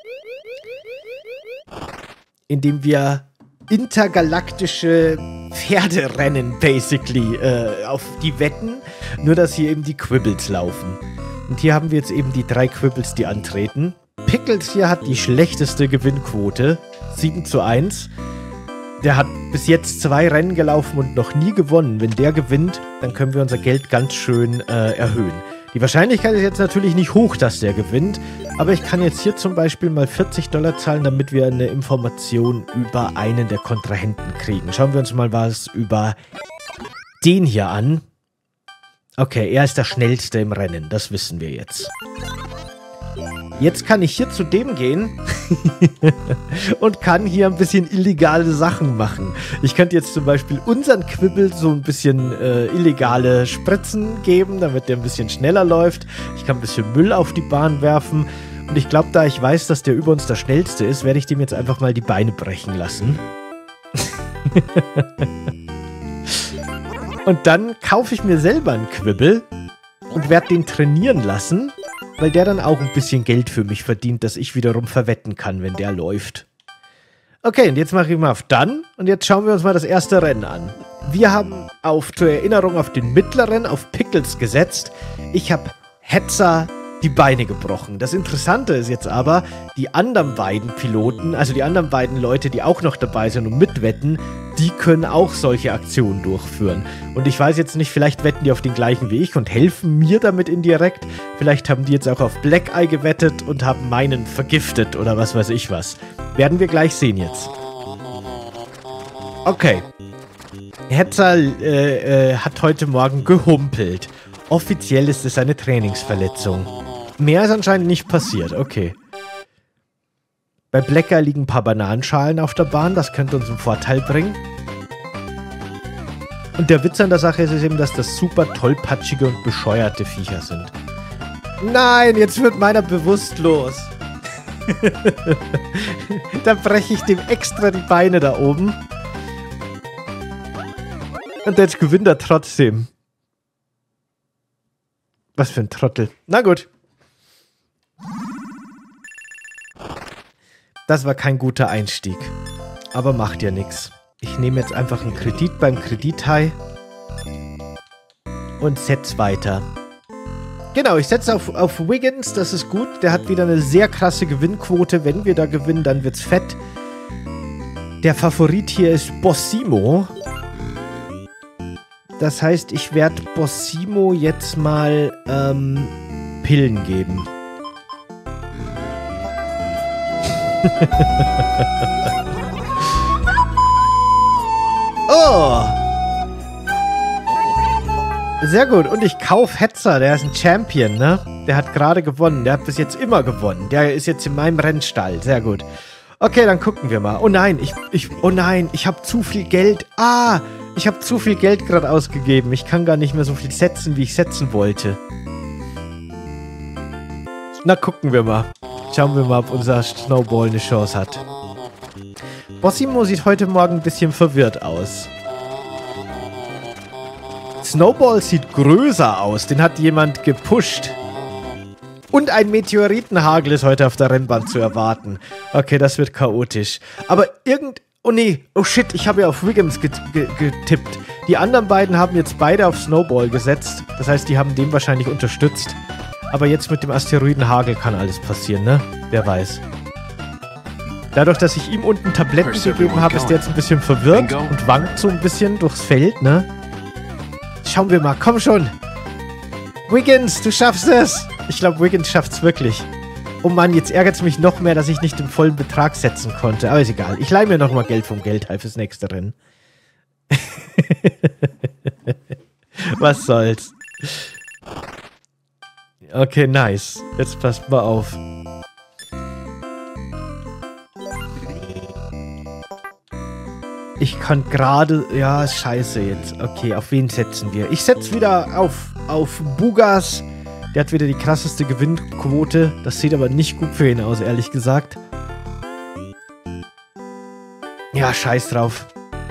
In dem wir intergalaktische Pferderennen basically äh, auf die wetten, nur dass hier eben die Quibbles laufen. Und hier haben wir jetzt eben die drei Quibbles, die antreten. Pickles hier hat die schlechteste Gewinnquote, sieben zu eins. Der hat bis jetzt zwei Rennen gelaufen und noch nie gewonnen. Wenn der gewinnt, dann können wir unser Geld ganz schön äh, erhöhen. Die Wahrscheinlichkeit ist jetzt natürlich nicht hoch, dass der gewinnt, aber ich kann jetzt hier zum Beispiel mal vierzig Dollar zahlen, damit wir eine Information über einen der Kontrahenten kriegen. Schauen wir uns mal was über den hier an. Okay, er ist der Schnellste im Rennen, das wissen wir jetzt. Jetzt kann ich hier zu dem gehen und kann hier ein bisschen illegale Sachen machen. Ich könnte jetzt zum Beispiel unseren Quibble so ein bisschen äh, illegale Spritzen geben, damit der ein bisschen schneller läuft. Ich kann ein bisschen Müll auf die Bahn werfen. Und ich glaube, da ich weiß, dass der über uns der Schnellste ist, werde ich dem jetzt einfach mal die Beine brechen lassen. Und dann kaufe ich mir selber einen Quibble und werde den trainieren lassen, weil der dann auch ein bisschen Geld für mich verdient, das ich wiederum verwetten kann, wenn der läuft. Okay, und jetzt mache ich mal auf Done und jetzt schauen wir uns mal das erste Rennen an. Wir haben auf, zur Erinnerung auf den mittleren, auf Pickles gesetzt. Ich habe Hetzer die Beine gebrochen. Das Interessante ist jetzt aber, die anderen beiden Piloten, also die anderen beiden Leute, die auch noch dabei sind und mitwetten, die können auch solche Aktionen durchführen. Und ich weiß jetzt nicht, vielleicht wetten die auf den gleichen wie ich und helfen mir damit indirekt. Vielleicht haben die jetzt auch auf Black Eye gewettet und haben meinen vergiftet oder was weiß ich was. Werden wir gleich sehen jetzt. Okay. Hetzer äh, äh, hat heute Morgen gehumpelt. Offiziell ist es eine Trainingsverletzung. Mehr ist anscheinend nicht passiert, okay. Bei Blecker liegen ein paar Bananenschalen auf der Bahn, das könnte uns einen Vorteil bringen. Und der Witz an der Sache ist eben, dass das super tollpatschige und bescheuerte Viecher sind. Nein, jetzt wird meiner bewusstlos. Da breche ich dem extra die Beine da oben. Und jetzt gewinnt er trotzdem. Was für ein Trottel. Na gut. Das war kein guter Einstieg. Aber macht ja nichts. Ich nehme jetzt einfach einen Kredit beim Kredithai und setze weiter. Genau, ich setze auf, auf Wiggins, das ist gut. Der hat wieder eine sehr krasse Gewinnquote. Wenn wir da gewinnen, dann wird's fett. Der Favorit hier ist Bossimo. Das heißt, ich werde Bossimo jetzt mal ähm, Pillen geben. Oh! Sehr gut. Und ich kaufe Hetzer. Der ist ein Champion, ne? Der hat gerade gewonnen. Der hat bis jetzt immer gewonnen. Der ist jetzt in meinem Rennstall. Sehr gut. Okay, dann gucken wir mal. Oh nein, ich... ich oh nein, ich habe zu viel Geld. Ah! Ich habe zu viel Geld gerade ausgegeben. Ich kann gar nicht mehr so viel setzen, wie ich setzen wollte. Na, gucken wir mal. Schauen wir mal, ob unser Snowball eine Chance hat. Bossimo sieht heute Morgen ein bisschen verwirrt aus. Snowball sieht größer aus. Den hat jemand gepusht. Und ein Meteoritenhagel ist heute auf der Rennbahn zu erwarten. Okay, das wird chaotisch. Aber irgend... Oh nee, oh shit, ich habe ja auf Wiggins get ge getippt. Die anderen beiden haben jetzt beide auf Snowball gesetzt. Das heißt, die haben den wahrscheinlich unterstützt. Aber jetzt mit dem Asteroidenhagel kann alles passieren, ne? Wer weiß. Dadurch, dass ich ihm unten Tabletten gegeben habe, ist der jetzt ein bisschen verwirrt und wankt so ein bisschen durchs Feld, ne? Schauen wir mal, komm schon! Wiggins, du schaffst es! Ich glaube, Wiggins schafft's wirklich. Oh Mann, jetzt ärgert es mich noch mehr, dass ich nicht den vollen Betrag setzen konnte. Aber ist egal. Ich leihe mir nochmal Geld vom Geldhai fürs nächste Rennen. Was soll's. Okay, nice. Jetzt passt mal auf. Ich kann gerade... Ja, scheiße jetzt. Okay, auf wen setzen wir? Ich setze wieder auf, auf Bugas. Der hat wieder die krasseste Gewinnquote. Das sieht aber nicht gut für ihn aus, ehrlich gesagt. Ja, scheiß drauf.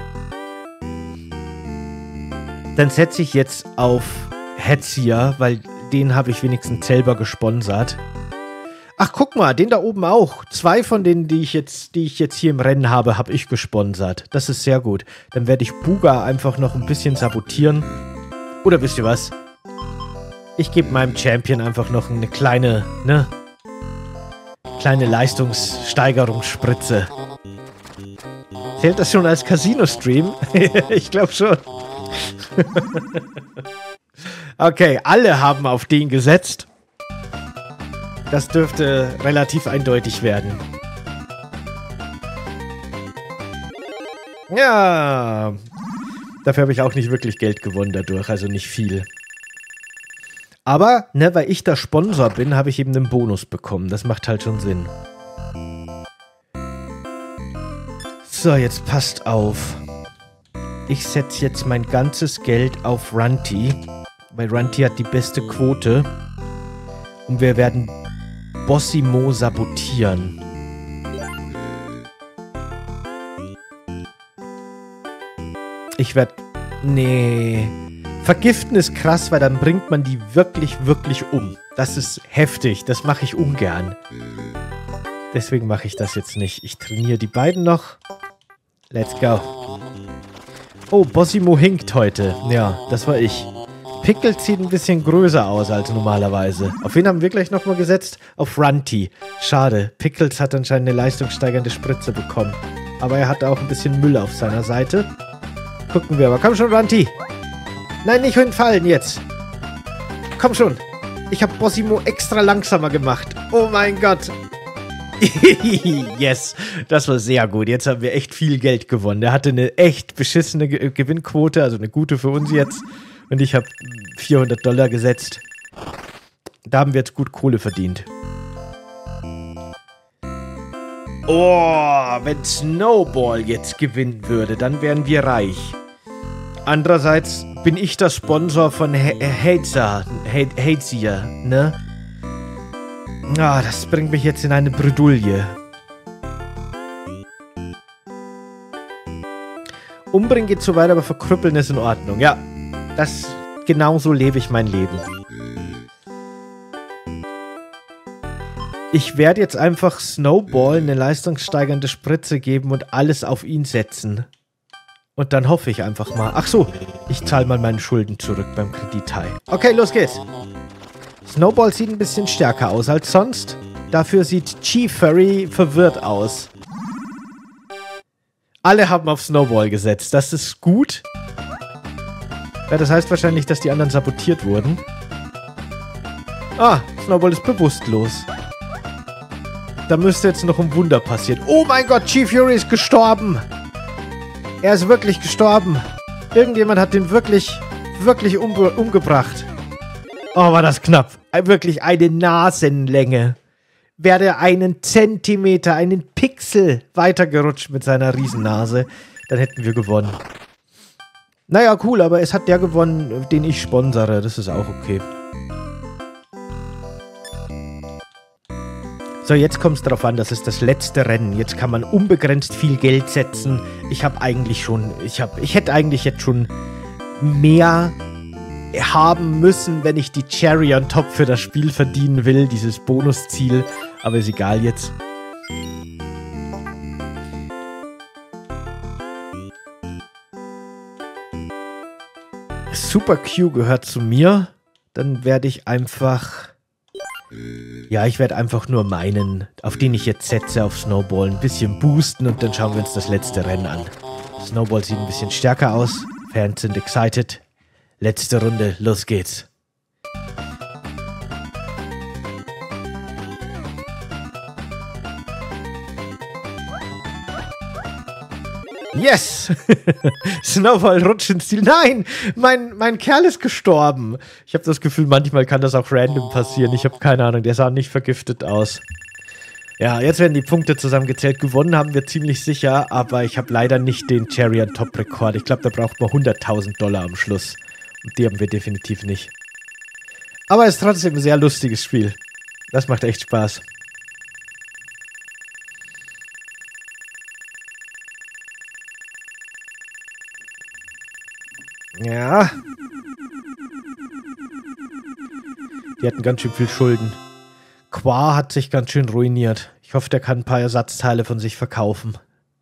Dann setze ich jetzt auf Hetzia, weil den habe ich wenigstens selber gesponsert. Ach, guck mal, den da oben auch. Zwei von denen, die ich jetzt, die ich jetzt hier im Rennen habe, habe ich gesponsert. Das ist sehr gut. Dann werde ich Buga einfach noch ein bisschen sabotieren. Oder wisst ihr was? Ich gebe meinem Champion einfach noch eine kleine, ne? Kleine Leistungssteigerungsspritze. Zählt das schon als Casino-Stream? Ich glaube schon. Okay, alle haben auf den gesetzt. Das dürfte relativ eindeutig werden. Ja. Dafür habe ich auch nicht wirklich Geld gewonnen dadurch, also nicht viel. Aber, ne, weil ich der Sponsor bin, habe ich eben einen Bonus bekommen. Das macht halt schon Sinn. So, jetzt passt auf. Ich setze jetzt mein ganzes Geld auf Runty, weil Runty hat die beste Quote. Und wir werden Bossimo sabotieren. Ich werde... Nee... Vergiften ist krass, weil dann bringt man die wirklich, wirklich um. Das ist heftig. Das mache ich ungern. Deswegen mache ich das jetzt nicht. Ich trainiere die beiden noch. Let's go. Oh, Bossimo hinkt heute. Ja, das war ich. Pickles sieht ein bisschen größer aus als normalerweise. Auf wen haben wir gleich nochmal gesetzt? Auf Runty. Schade. Pickles hat anscheinend eine leistungssteigernde Spritze bekommen. Aber er hat auch ein bisschen Müll auf seiner Seite. Gucken wir aber. Komm schon, Runty. Nein, nicht hinfallen jetzt. Komm schon. Ich habe Bossimo extra langsamer gemacht. Oh mein Gott. Yes. Das war sehr gut. Jetzt haben wir echt viel Geld gewonnen. Der hatte eine echt beschissene Ge- Gewinnquote. Also eine gute für uns jetzt. Und ich habe vierhundert Dollar gesetzt. Da haben wir jetzt gut Kohle verdient. Oh, wenn Snowball jetzt gewinnen würde, dann wären wir reich. Andererseits bin ich der Sponsor von Hetzia, Hetzia, ne? Ah, das bringt mich jetzt in eine Bredouille. Umbringen geht so weit, aber verkrüppeln ist in Ordnung. Ja, das, genauso lebe ich mein Leben. Ich werde jetzt einfach Snowball eine leistungssteigernde Spritze geben und alles auf ihn setzen. Und dann hoffe ich einfach mal. Ach so, ich zahle mal meine Schulden zurück beim Kredithai. Okay, los geht's. Snowball sieht ein bisschen stärker aus als sonst. Dafür sieht Chief Furry verwirrt aus. Alle haben auf Snowball gesetzt. Das ist gut. Ja, das heißt wahrscheinlich, dass die anderen sabotiert wurden. Ah, Snowball ist bewusstlos. Da müsste jetzt noch ein Wunder passieren. Oh mein Gott, Chief Fury ist gestorben. Er ist wirklich gestorben. Irgendjemand hat den wirklich, wirklich umge- umgebracht. Oh, war das knapp. Wirklich eine Nasenlänge. Wäre er einen Zentimeter, einen Pixel weitergerutscht mit seiner Riesennase, dann hätten wir gewonnen. Naja, cool, aber es hat der gewonnen, den ich sponsere. Das ist auch okay. So, jetzt kommt es darauf an, das ist das letzte Rennen. Jetzt kann man unbegrenzt viel Geld setzen. Ich habe eigentlich schon, ich habe, ich hätte eigentlich jetzt schon mehr haben müssen, wenn ich die Cherry on top für das Spiel verdienen will, dieses Bonusziel. Aber ist egal jetzt. Super Q gehört zu mir. Dann werde ich einfach... Ja, ich werde einfach nur meinen, auf den ich jetzt setze, auf Snowball, ein bisschen boosten und dann schauen wir uns das letzte Rennen an. Snowball sieht ein bisschen stärker aus. Fans sind excited. Letzte Runde, los geht's. Yes! Snowball rutscht ins Ziel. Nein! Mein, mein Kerl ist gestorben. Ich habe das Gefühl, manchmal kann das auch random passieren. Ich habe keine Ahnung, der sah nicht vergiftet aus. Ja, jetzt werden die Punkte zusammengezählt. Gewonnen haben wir ziemlich sicher, aber ich habe leider nicht den Cherry on Top Rekord. Ich glaube, da braucht man hunderttausend Dollar am Schluss. Und die haben wir definitiv nicht. Aber es ist trotzdem ein sehr lustiges Spiel. Das macht echt Spaß. Ja. Die hatten ganz schön viel Schulden. Qua hat sich ganz schön ruiniert. Ich hoffe, der kann ein paar Ersatzteile von sich verkaufen.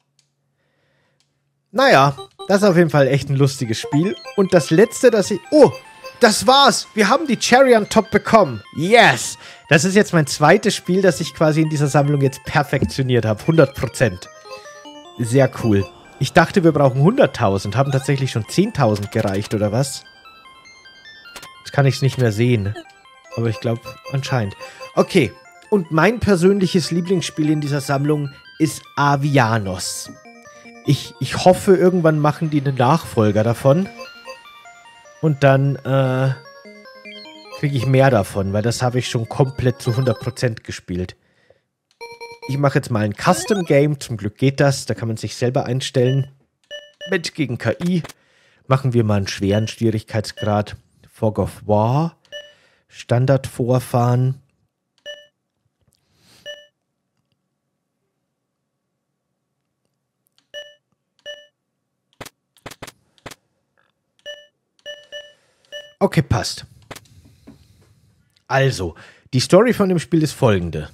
Naja, das ist auf jeden Fall echt ein lustiges Spiel. Und das letzte, das ich... Oh, das war's. Wir haben die Cherry on Top bekommen. Yes. Das ist jetzt mein zweites Spiel, das ich quasi in dieser Sammlung jetzt perfektioniert habe. hundert Prozent. Sehr cool. Ich dachte, wir brauchen hunderttausend. Haben tatsächlich schon zehntausend gereicht, oder was? Jetzt kann ich es nicht mehr sehen. Aber ich glaube, anscheinend. Okay. Und mein persönliches Lieblingsspiel in dieser Sammlung ist Avianos. Ich, ich hoffe, irgendwann machen die einen Nachfolger davon. Und dann äh, kriege ich mehr davon, weil das habe ich schon komplett zu hundert Prozent gespielt. Ich mache jetzt mal ein Custom Game. Zum Glück geht das. Da kann man sich selber einstellen. Mensch gegen K I. Machen wir mal einen schweren Schwierigkeitsgrad. Fog of War. Standard vorfahren. Okay, passt. Also, die Story von dem Spiel ist folgende.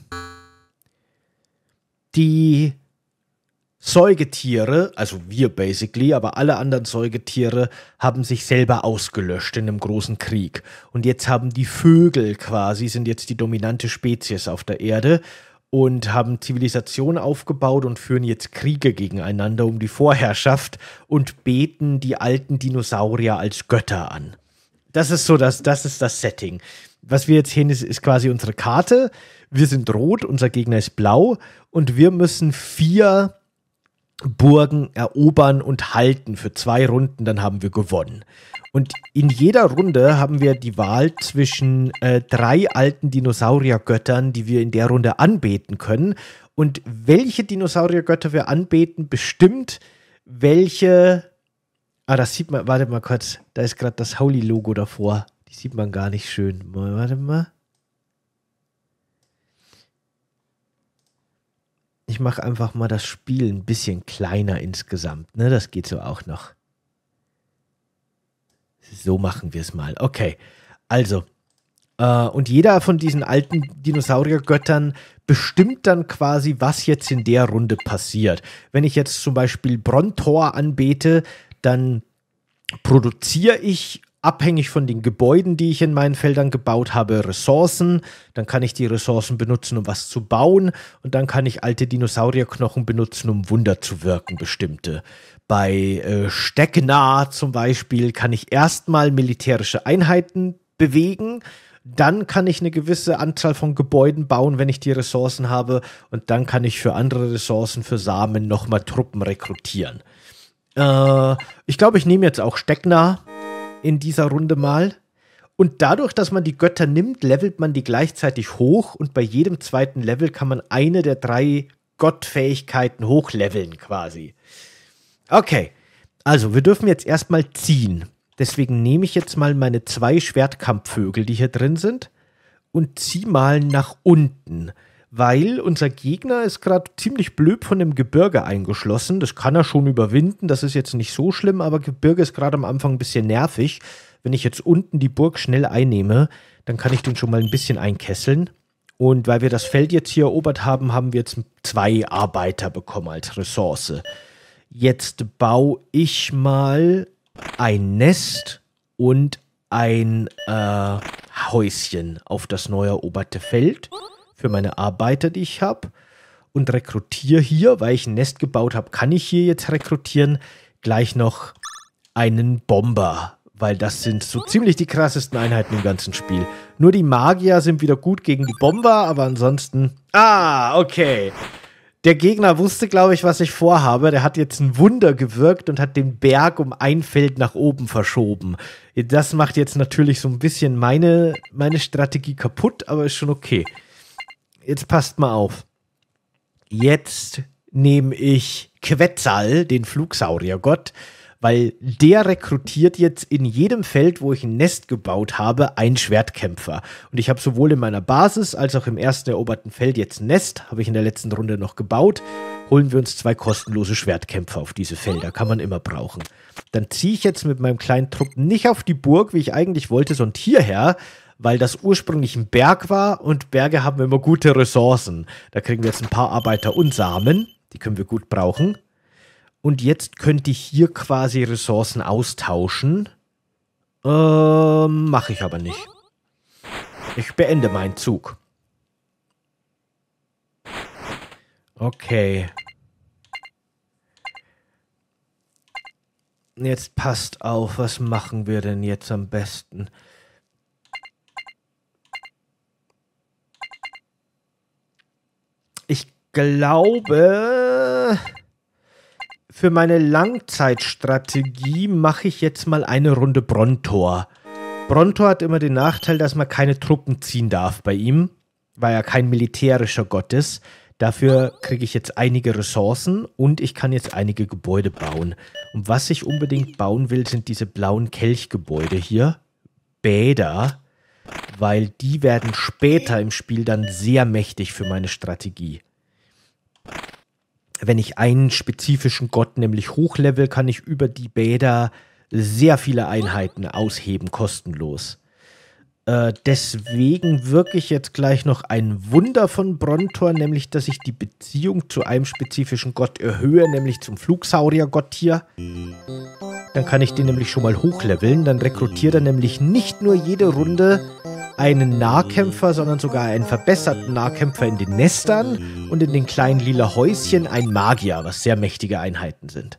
Die Säugetiere, also wir basically, aber alle anderen Säugetiere haben sich selber ausgelöscht in einem großen Krieg. Und jetzt haben die Vögel quasi, sind jetzt die dominante Spezies auf der Erde und haben Zivilisation aufgebaut und führen jetzt Kriege gegeneinander um die Vorherrschaft und beten die alten Dinosaurier als Götter an. Das ist so das, das ist das Setting. Was wir jetzt sehen, ist, ist quasi unsere Karte. Wir sind rot, unser Gegner ist blau und wir müssen vier Burgen erobern und halten für zwei Runden, dann haben wir gewonnen. Und in jeder Runde haben wir die Wahl zwischen äh, drei alten Dinosauriergöttern, die wir in der Runde anbeten können. Und welche Dinosauriergötter wir anbeten, bestimmt, welche... Ah, das sieht man, warte mal kurz, da ist gerade das Holy-Logo davor. Die sieht man gar nicht schön. Warte mal. Ich mache einfach mal das Spiel ein bisschen kleiner insgesamt, ne? Das geht so auch noch. So machen wir es mal. Okay, also. Äh, und jeder von diesen alten Dinosauriergöttern bestimmt dann quasi, was jetzt in der Runde passiert. Wenn ich jetzt zum Beispiel Brontor anbete, dann produziere ich, abhängig von den Gebäuden, die ich in meinen Feldern gebaut habe, Ressourcen. Dann kann ich die Ressourcen benutzen, um was zu bauen. Und dann kann ich alte Dinosaurierknochen benutzen, um Wunder zu wirken, bestimmte. Bei äh, Stecknar zum Beispiel kann ich erstmal militärische Einheiten bewegen. Dann kann ich eine gewisse Anzahl von Gebäuden bauen, wenn ich die Ressourcen habe. Und dann kann ich für andere Ressourcen, für Samen, nochmal Truppen rekrutieren. Äh, ich glaube, ich nehme jetzt auch Stecknar in dieser Runde mal. Und dadurch, dass man die Götter nimmt, levelt man die gleichzeitig hoch. Und bei jedem zweiten Level kann man eine der drei Gottfähigkeiten hochleveln quasi. Okay, also wir dürfen jetzt erstmal ziehen. Deswegen nehme ich jetzt mal meine zwei Schwertkampfvögel, die hier drin sind, und ziehe mal nach unten. Weil unser Gegner ist gerade ziemlich blöd von dem Gebirge eingeschlossen. Das kann er schon überwinden, das ist jetzt nicht so schlimm, aber Gebirge ist gerade am Anfang ein bisschen nervig. Wenn ich jetzt unten die Burg schnell einnehme, dann kann ich den schon mal ein bisschen einkesseln. Und weil wir das Feld jetzt hier erobert haben, haben wir jetzt zwei Arbeiter bekommen als Ressource. Jetzt baue ich mal ein Nest und ein äh, Häuschen auf das neu eroberte Feld. Für meine Arbeiter, die ich habe, und rekrutiere hier, weil ich ein Nest gebaut habe, kann ich hier jetzt rekrutieren, gleich noch einen Bomber, weil das sind so ziemlich die krassesten Einheiten im ganzen Spiel. Nur die Magier sind wieder gut gegen die Bomber, aber ansonsten... Ah, okay. Der Gegner wusste, glaube ich, was ich vorhabe. Der hat jetzt ein Wunder gewirkt und hat den Berg um ein Feld nach oben verschoben. Das macht jetzt natürlich so ein bisschen meine, meine Strategie kaputt, aber ist schon okay. Jetzt passt mal auf. Jetzt nehme ich Quetzal, den Flugsauriergott, weil der rekrutiert jetzt in jedem Feld, wo ich ein Nest gebaut habe, einen Schwertkämpfer. Und ich habe sowohl in meiner Basis als auch im ersten eroberten Feld jetzt ein Nest, habe ich in der letzten Runde noch gebaut. Holen wir uns zwei kostenlose Schwertkämpfer auf diese Felder, kann man immer brauchen. Dann ziehe ich jetzt mit meinem kleinen Trupp nicht auf die Burg, wie ich eigentlich wollte, sondern hierher, weil das ursprünglich ein Berg war und Berge haben immer gute Ressourcen. Da kriegen wir jetzt ein paar Arbeiter und Samen, die können wir gut brauchen. Und jetzt könnte ich hier quasi Ressourcen austauschen. Ähm, mache ich aber nicht. Ich beende meinen Zug. Okay. Jetzt passt auf, was machen wir denn jetzt am besten? Ich glaube, für meine Langzeitstrategie mache ich jetzt mal eine Runde Brontor. Brontor hat immer den Nachteil, dass man keine Truppen ziehen darf bei ihm, weil er kein militärischer Gott ist. Dafür kriege ich jetzt einige Ressourcen und ich kann jetzt einige Gebäude bauen. Und was ich unbedingt bauen will, sind diese blauen Kelchgebäude hier. Bäder, weil die werden später im Spiel dann sehr mächtig für meine Strategie. Wenn ich einen spezifischen Gott nämlich hochlevel, kann ich über die Bäder sehr viele Einheiten ausheben, kostenlos. Äh, deswegen wirke ich jetzt gleich noch ein Wunder von Brontor, nämlich, dass ich die Beziehung zu einem spezifischen Gott erhöhe, nämlich zum Flugsauriergott hier. Dann kann ich den nämlich schon mal hochleveln. Dann rekrutiert er nämlich nicht nur jede Runde einen Nahkämpfer, sondern sogar einen verbesserten Nahkämpfer in den Nestern und in den kleinen lila Häuschen ein Magier, was sehr mächtige Einheiten sind.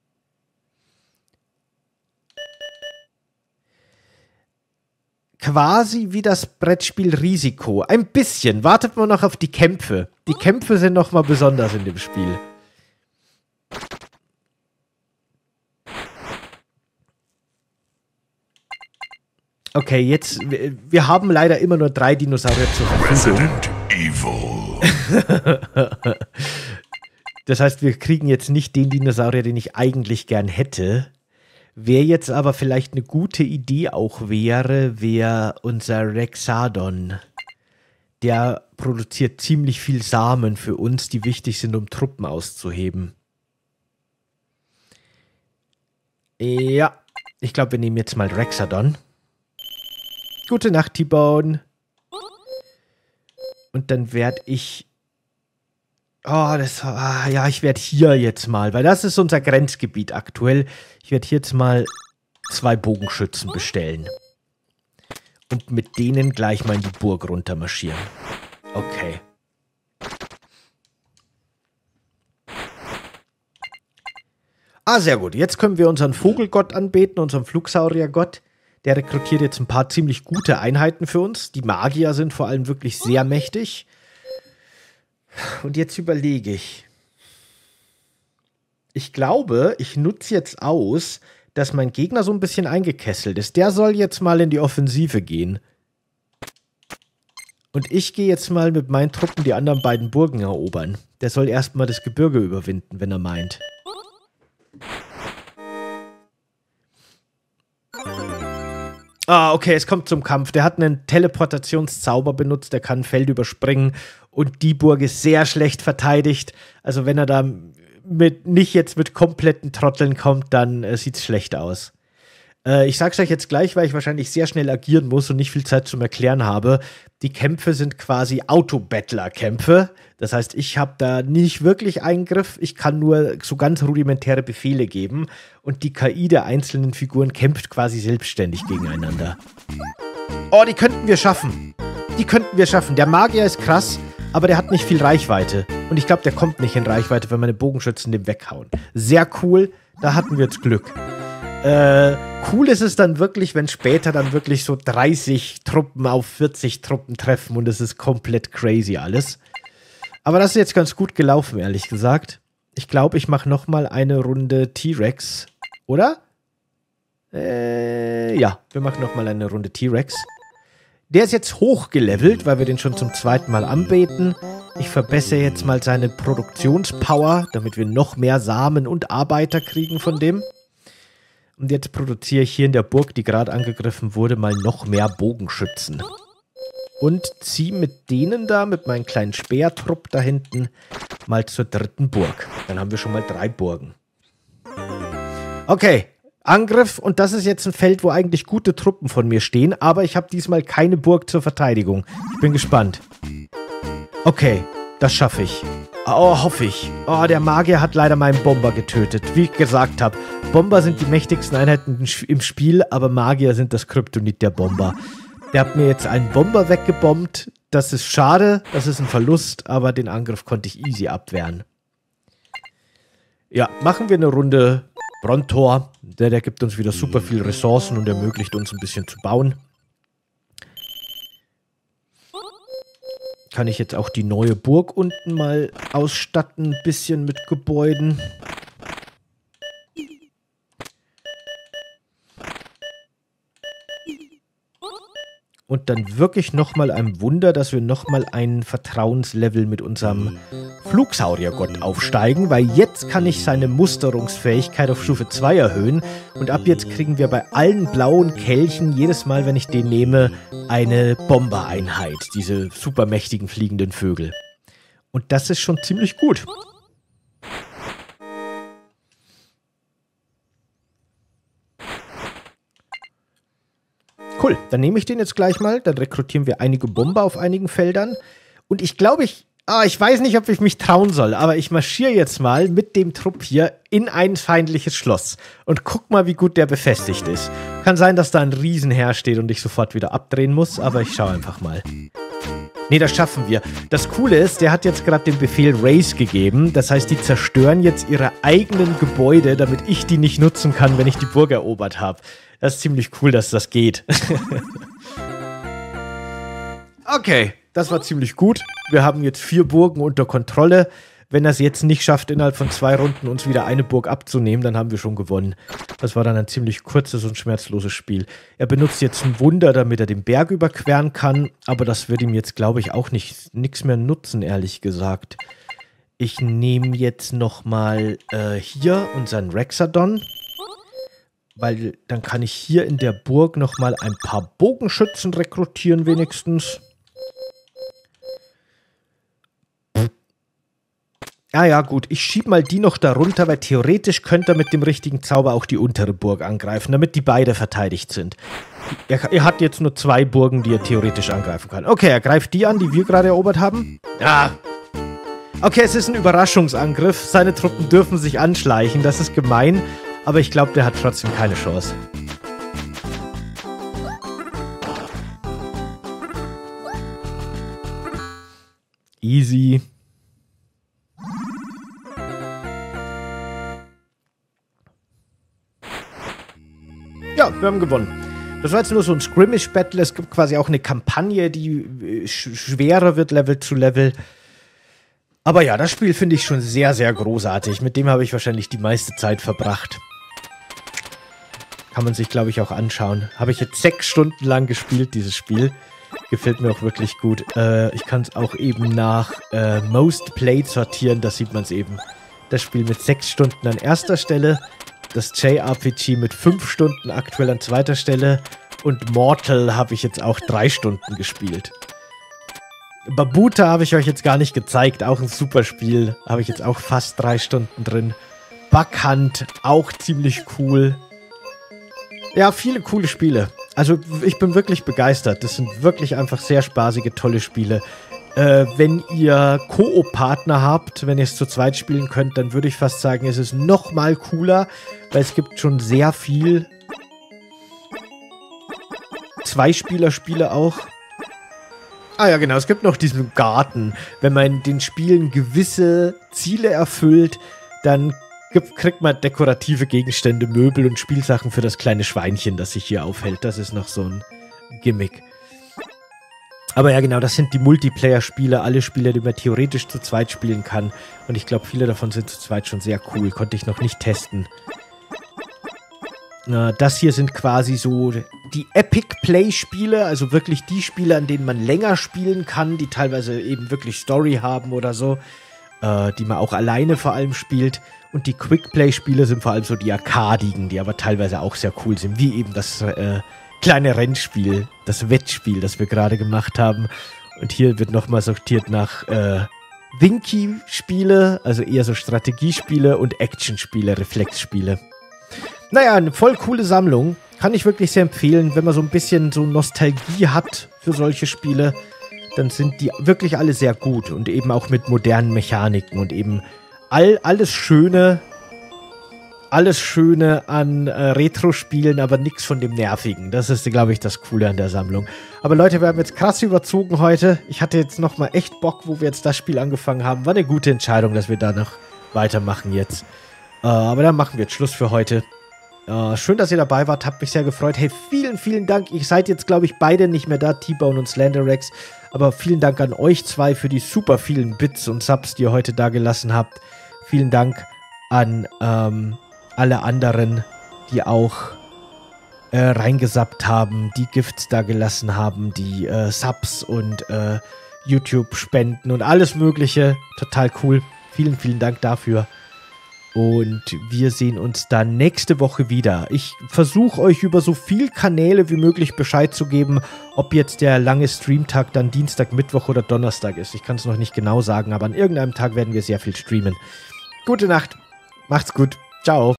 Quasi wie das Brettspiel Risiko. Ein bisschen. Wartet mal noch auf die Kämpfe. Die Kämpfe sind noch mal besonders in dem Spiel. Okay, jetzt, wir haben leider immer nur drei Dinosaurier zur Verfügung. Resident Evil. Das heißt, wir kriegen jetzt nicht den Dinosaurier, den ich eigentlich gern hätte. Wer jetzt aber vielleicht eine gute Idee auch wäre, wäre unser Rexadon. Der produziert ziemlich viel Samen für uns, die wichtig sind, um Truppen auszuheben. Ja, ich glaube, wir nehmen jetzt mal Rexadon. Gute Nacht, T-Bone. Und dann werde ich... Oh, das... Ah, ja, ich werde hier jetzt mal, weil das ist unser Grenzgebiet aktuell. Ich werde hier jetzt mal zwei Bogenschützen bestellen. Und mit denen gleich mal in die Burg runtermarschieren. Okay. Ah, sehr gut. Jetzt können wir unseren Vogelgott anbeten, unseren Flugsauriergott. Der rekrutiert jetzt ein paar ziemlich gute Einheiten für uns. Die Magier sind vor allem wirklich sehr mächtig. Und jetzt überlege ich. Ich glaube, ich nutze jetzt aus, dass mein Gegner so ein bisschen eingekesselt ist. Der soll jetzt mal in die Offensive gehen. Und ich gehe jetzt mal mit meinen Truppen die anderen beiden Burgen erobern. Der soll erstmal das Gebirge überwinden, wenn er meint. Ah, okay, es kommt zum Kampf. Der hat einen Teleportationszauber benutzt, der kann ein Feld überspringen und die Burg ist sehr schlecht verteidigt. Also wenn er da mit, nicht jetzt mit kompletten Trotteln kommt, dann äh, sieht es schlecht aus. Äh, ich sag's euch jetzt gleich, weil ich wahrscheinlich sehr schnell agieren muss und nicht viel Zeit zum Erklären habe. Die Kämpfe sind quasi Auto-Battler-Kämpfe. Das heißt, ich habe da nicht wirklich Eingriff. Ich kann nur so ganz rudimentäre Befehle geben. Und die K I der einzelnen Figuren kämpft quasi selbstständig gegeneinander. Oh, die könnten wir schaffen. Die könnten wir schaffen. Der Magier ist krass, aber der hat nicht viel Reichweite. Und ich glaube, der kommt nicht in Reichweite, wenn meine Bogenschützen den weghauen. Sehr cool. Da hatten wir jetzt Glück. Äh, cool ist es dann wirklich, wenn später dann wirklich so dreißig Truppen auf vierzig Truppen treffen und es ist komplett crazy alles. Aber das ist jetzt ganz gut gelaufen, ehrlich gesagt. Ich glaube, ich mache nochmal eine Runde T-Rex. Oder? Äh, ja, wir machen nochmal eine Runde T-Rex. Der ist jetzt hochgelevelt, weil wir den schon zum zweiten Mal anbeten. Ich verbessere jetzt mal seine Produktionspower, damit wir noch mehr Samen und Arbeiter kriegen von dem. Und jetzt produziere ich hier in der Burg, die gerade angegriffen wurde, mal noch mehr Bogenschützen. Und ziehe mit denen da, mit meinem kleinen Speertrupp da hinten, mal zur dritten Burg. Dann haben wir schon mal drei Burgen. Okay, Angriff. Und das ist jetzt ein Feld, wo eigentlich gute Truppen von mir stehen. Aber ich habe diesmal keine Burg zur Verteidigung. Ich bin gespannt. Okay, das schaffe ich. Oh, hoffe ich. Oh, der Magier hat leider meinen Bomber getötet. Wie ich gesagt habe, Bomber sind die mächtigsten Einheiten im Spiel, aber Magier sind das Kryptonit der Bomber. Der hat mir jetzt einen Bomber weggebombt. Das ist schade, das ist ein Verlust, aber den Angriff konnte ich easy abwehren. Ja, machen wir eine Runde Brontor. Der, der gibt uns wieder super viel Ressourcen und ermöglicht uns ein bisschen zu bauen. Kann ich jetzt auch die neue Burg unten mal ausstatten, ein bisschen mit Gebäuden. Und dann wirklich nochmal ein Wunder, dass wir nochmal ein Vertrauenslevel mit unserem Flugsauriergott aufsteigen, weil jetzt kann ich seine Musterungsfähigkeit auf Stufe zwei erhöhen und ab jetzt kriegen wir bei allen blauen Kelchen jedes Mal, wenn ich den nehme, eine Bombereinheit, diese supermächtigen fliegenden Vögel. Und das ist schon ziemlich gut. Cool, dann nehme ich den jetzt gleich mal. Dann rekrutieren wir einige Bomber auf einigen Feldern. Und ich glaube, ich, ah, ich weiß nicht, ob ich mich trauen soll, aber ich marschiere jetzt mal mit dem Trupp hier in ein feindliches Schloss. Und guck mal, wie gut der befestigt ist. Kann sein, dass da ein Riesenheer steht und ich sofort wieder abdrehen muss, aber ich schaue einfach mal. Nee, das schaffen wir. Das Coole ist, der hat jetzt gerade den Befehl Raise gegeben. Das heißt, die zerstören jetzt ihre eigenen Gebäude, damit ich die nicht nutzen kann, wenn ich die Burg erobert habe. Das ist ziemlich cool, dass das geht. Okay, das war ziemlich gut. Wir haben jetzt vier Burgen unter Kontrolle. Wenn er es jetzt nicht schafft, innerhalb von zwei Runden uns wieder eine Burg abzunehmen, dann haben wir schon gewonnen. Das war dann ein ziemlich kurzes und schmerzloses Spiel. Er benutzt jetzt ein Wunder, damit er den Berg überqueren kann, aber das wird ihm jetzt, glaube ich, auch nicht nichts mehr nutzen, ehrlich gesagt. Ich nehme jetzt nochmal äh, hier unseren Rexadon, weil dann kann ich hier in der Burg nochmal ein paar Bogenschützen rekrutieren wenigstens. Ah ja, gut. Ich schiebe mal die noch darunter, weil theoretisch könnte er mit dem richtigen Zauber auch die untere Burg angreifen, damit die beide verteidigt sind. Er, er hat jetzt nur zwei Burgen, die er theoretisch angreifen kann. Okay, er greift die an, die wir gerade erobert haben. Ja. Okay, es ist ein Überraschungsangriff. Seine Truppen dürfen sich anschleichen. Das ist gemein. Aber ich glaube, der hat trotzdem keine Chance. Easy. Ja, wir haben gewonnen. Das war jetzt nur so ein Skirmish-Battle. Es gibt quasi auch eine Kampagne, die sch schwerer wird, Level zu Level. Aber ja, das Spiel finde ich schon sehr, sehr großartig. Mit dem habe ich wahrscheinlich die meiste Zeit verbracht. Kann man sich, glaube ich, auch anschauen. Habe ich jetzt sechs Stunden lang gespielt, dieses Spiel. Gefällt mir auch wirklich gut. Äh, ich kann es auch eben nach äh, Most Played sortieren. Da sieht man es eben. Das Spiel mit sechs Stunden an erster Stelle. Das J R P G mit fünf Stunden aktuell an zweiter Stelle. Und Mortal habe ich jetzt auch drei Stunden gespielt. Babuta habe ich euch jetzt gar nicht gezeigt. Auch ein super Spiel. Habe ich jetzt auch fast drei Stunden drin. Backhand, auch ziemlich cool. Ja, viele coole Spiele. Also ich bin wirklich begeistert. Das sind wirklich einfach sehr spaßige, tolle Spiele. Äh, wenn ihr Koop-Partner habt, wenn ihr es zu zweit spielen könnt, dann würde ich fast sagen, es ist noch mal cooler, weil es gibt schon sehr viel Zweispieler-Spiele auch. Ah ja, genau, es gibt noch diesen Garten. Wenn man in den Spielen gewisse Ziele erfüllt, dann gibt, kriegt man dekorative Gegenstände, Möbel und Spielsachen für das kleine Schweinchen, das sich hier aufhält. Das ist noch so ein Gimmick. Aber ja, genau, das sind die Multiplayer-Spiele, alle Spiele, die man theoretisch zu zweit spielen kann. Und ich glaube, viele davon sind zu zweit schon sehr cool. Konnte ich noch nicht testen. Äh, das hier sind quasi so die Epic Play-Spiele, also wirklich die Spiele, an denen man länger spielen kann, die teilweise eben wirklich Story haben oder so, äh, die man auch alleine vor allem spielt. Und die Quick-Play-Spiele sind vor allem so die arkadigen, die aber teilweise auch sehr cool sind, wie eben das äh, kleine Rennspiel, das Wettspiel, das wir gerade gemacht haben. Und hier wird nochmal sortiert nach äh, Winky-Spiele, also eher so Strategiespiele und Actionspiele, Reflexspiele. Naja, eine voll coole Sammlung. Kann ich wirklich sehr empfehlen, wenn man so ein bisschen so Nostalgie hat für solche Spiele, dann sind die wirklich alle sehr gut und eben auch mit modernen Mechaniken und eben all, alles Schöne, alles Schöne an äh, Retro-Spielen, aber nichts von dem Nervigen. Das ist, glaube ich, das Coole an der Sammlung. Aber Leute, wir haben jetzt krass überzogen heute. Ich hatte jetzt nochmal echt Bock, wo wir jetzt das Spiel angefangen haben. War eine gute Entscheidung, dass wir da noch weitermachen jetzt. Äh, aber dann machen wir jetzt Schluss für heute. Äh, schön, dass ihr dabei wart. Habt mich sehr gefreut. Hey, vielen, vielen Dank. Ihr seid jetzt, glaube ich, beide nicht mehr da, T-Bone und Slenderrex. Aber vielen Dank an euch zwei für die super vielen Bits und Subs, die ihr heute da gelassen habt. Vielen Dank an ähm, alle anderen, die auch äh, reingesappt haben, die Gifts da gelassen haben, die äh, Subs und äh, YouTube-Spenden und alles Mögliche. Total cool. Vielen, vielen Dank dafür. Und wir sehen uns dann nächste Woche wieder. Ich versuche euch über so viele Kanäle wie möglich Bescheid zu geben, ob jetzt der lange Streamtag dann Dienstag, Mittwoch oder Donnerstag ist. Ich kann es noch nicht genau sagen, aber an irgendeinem Tag werden wir sehr viel streamen. Gute Nacht. Macht's gut. Ciao.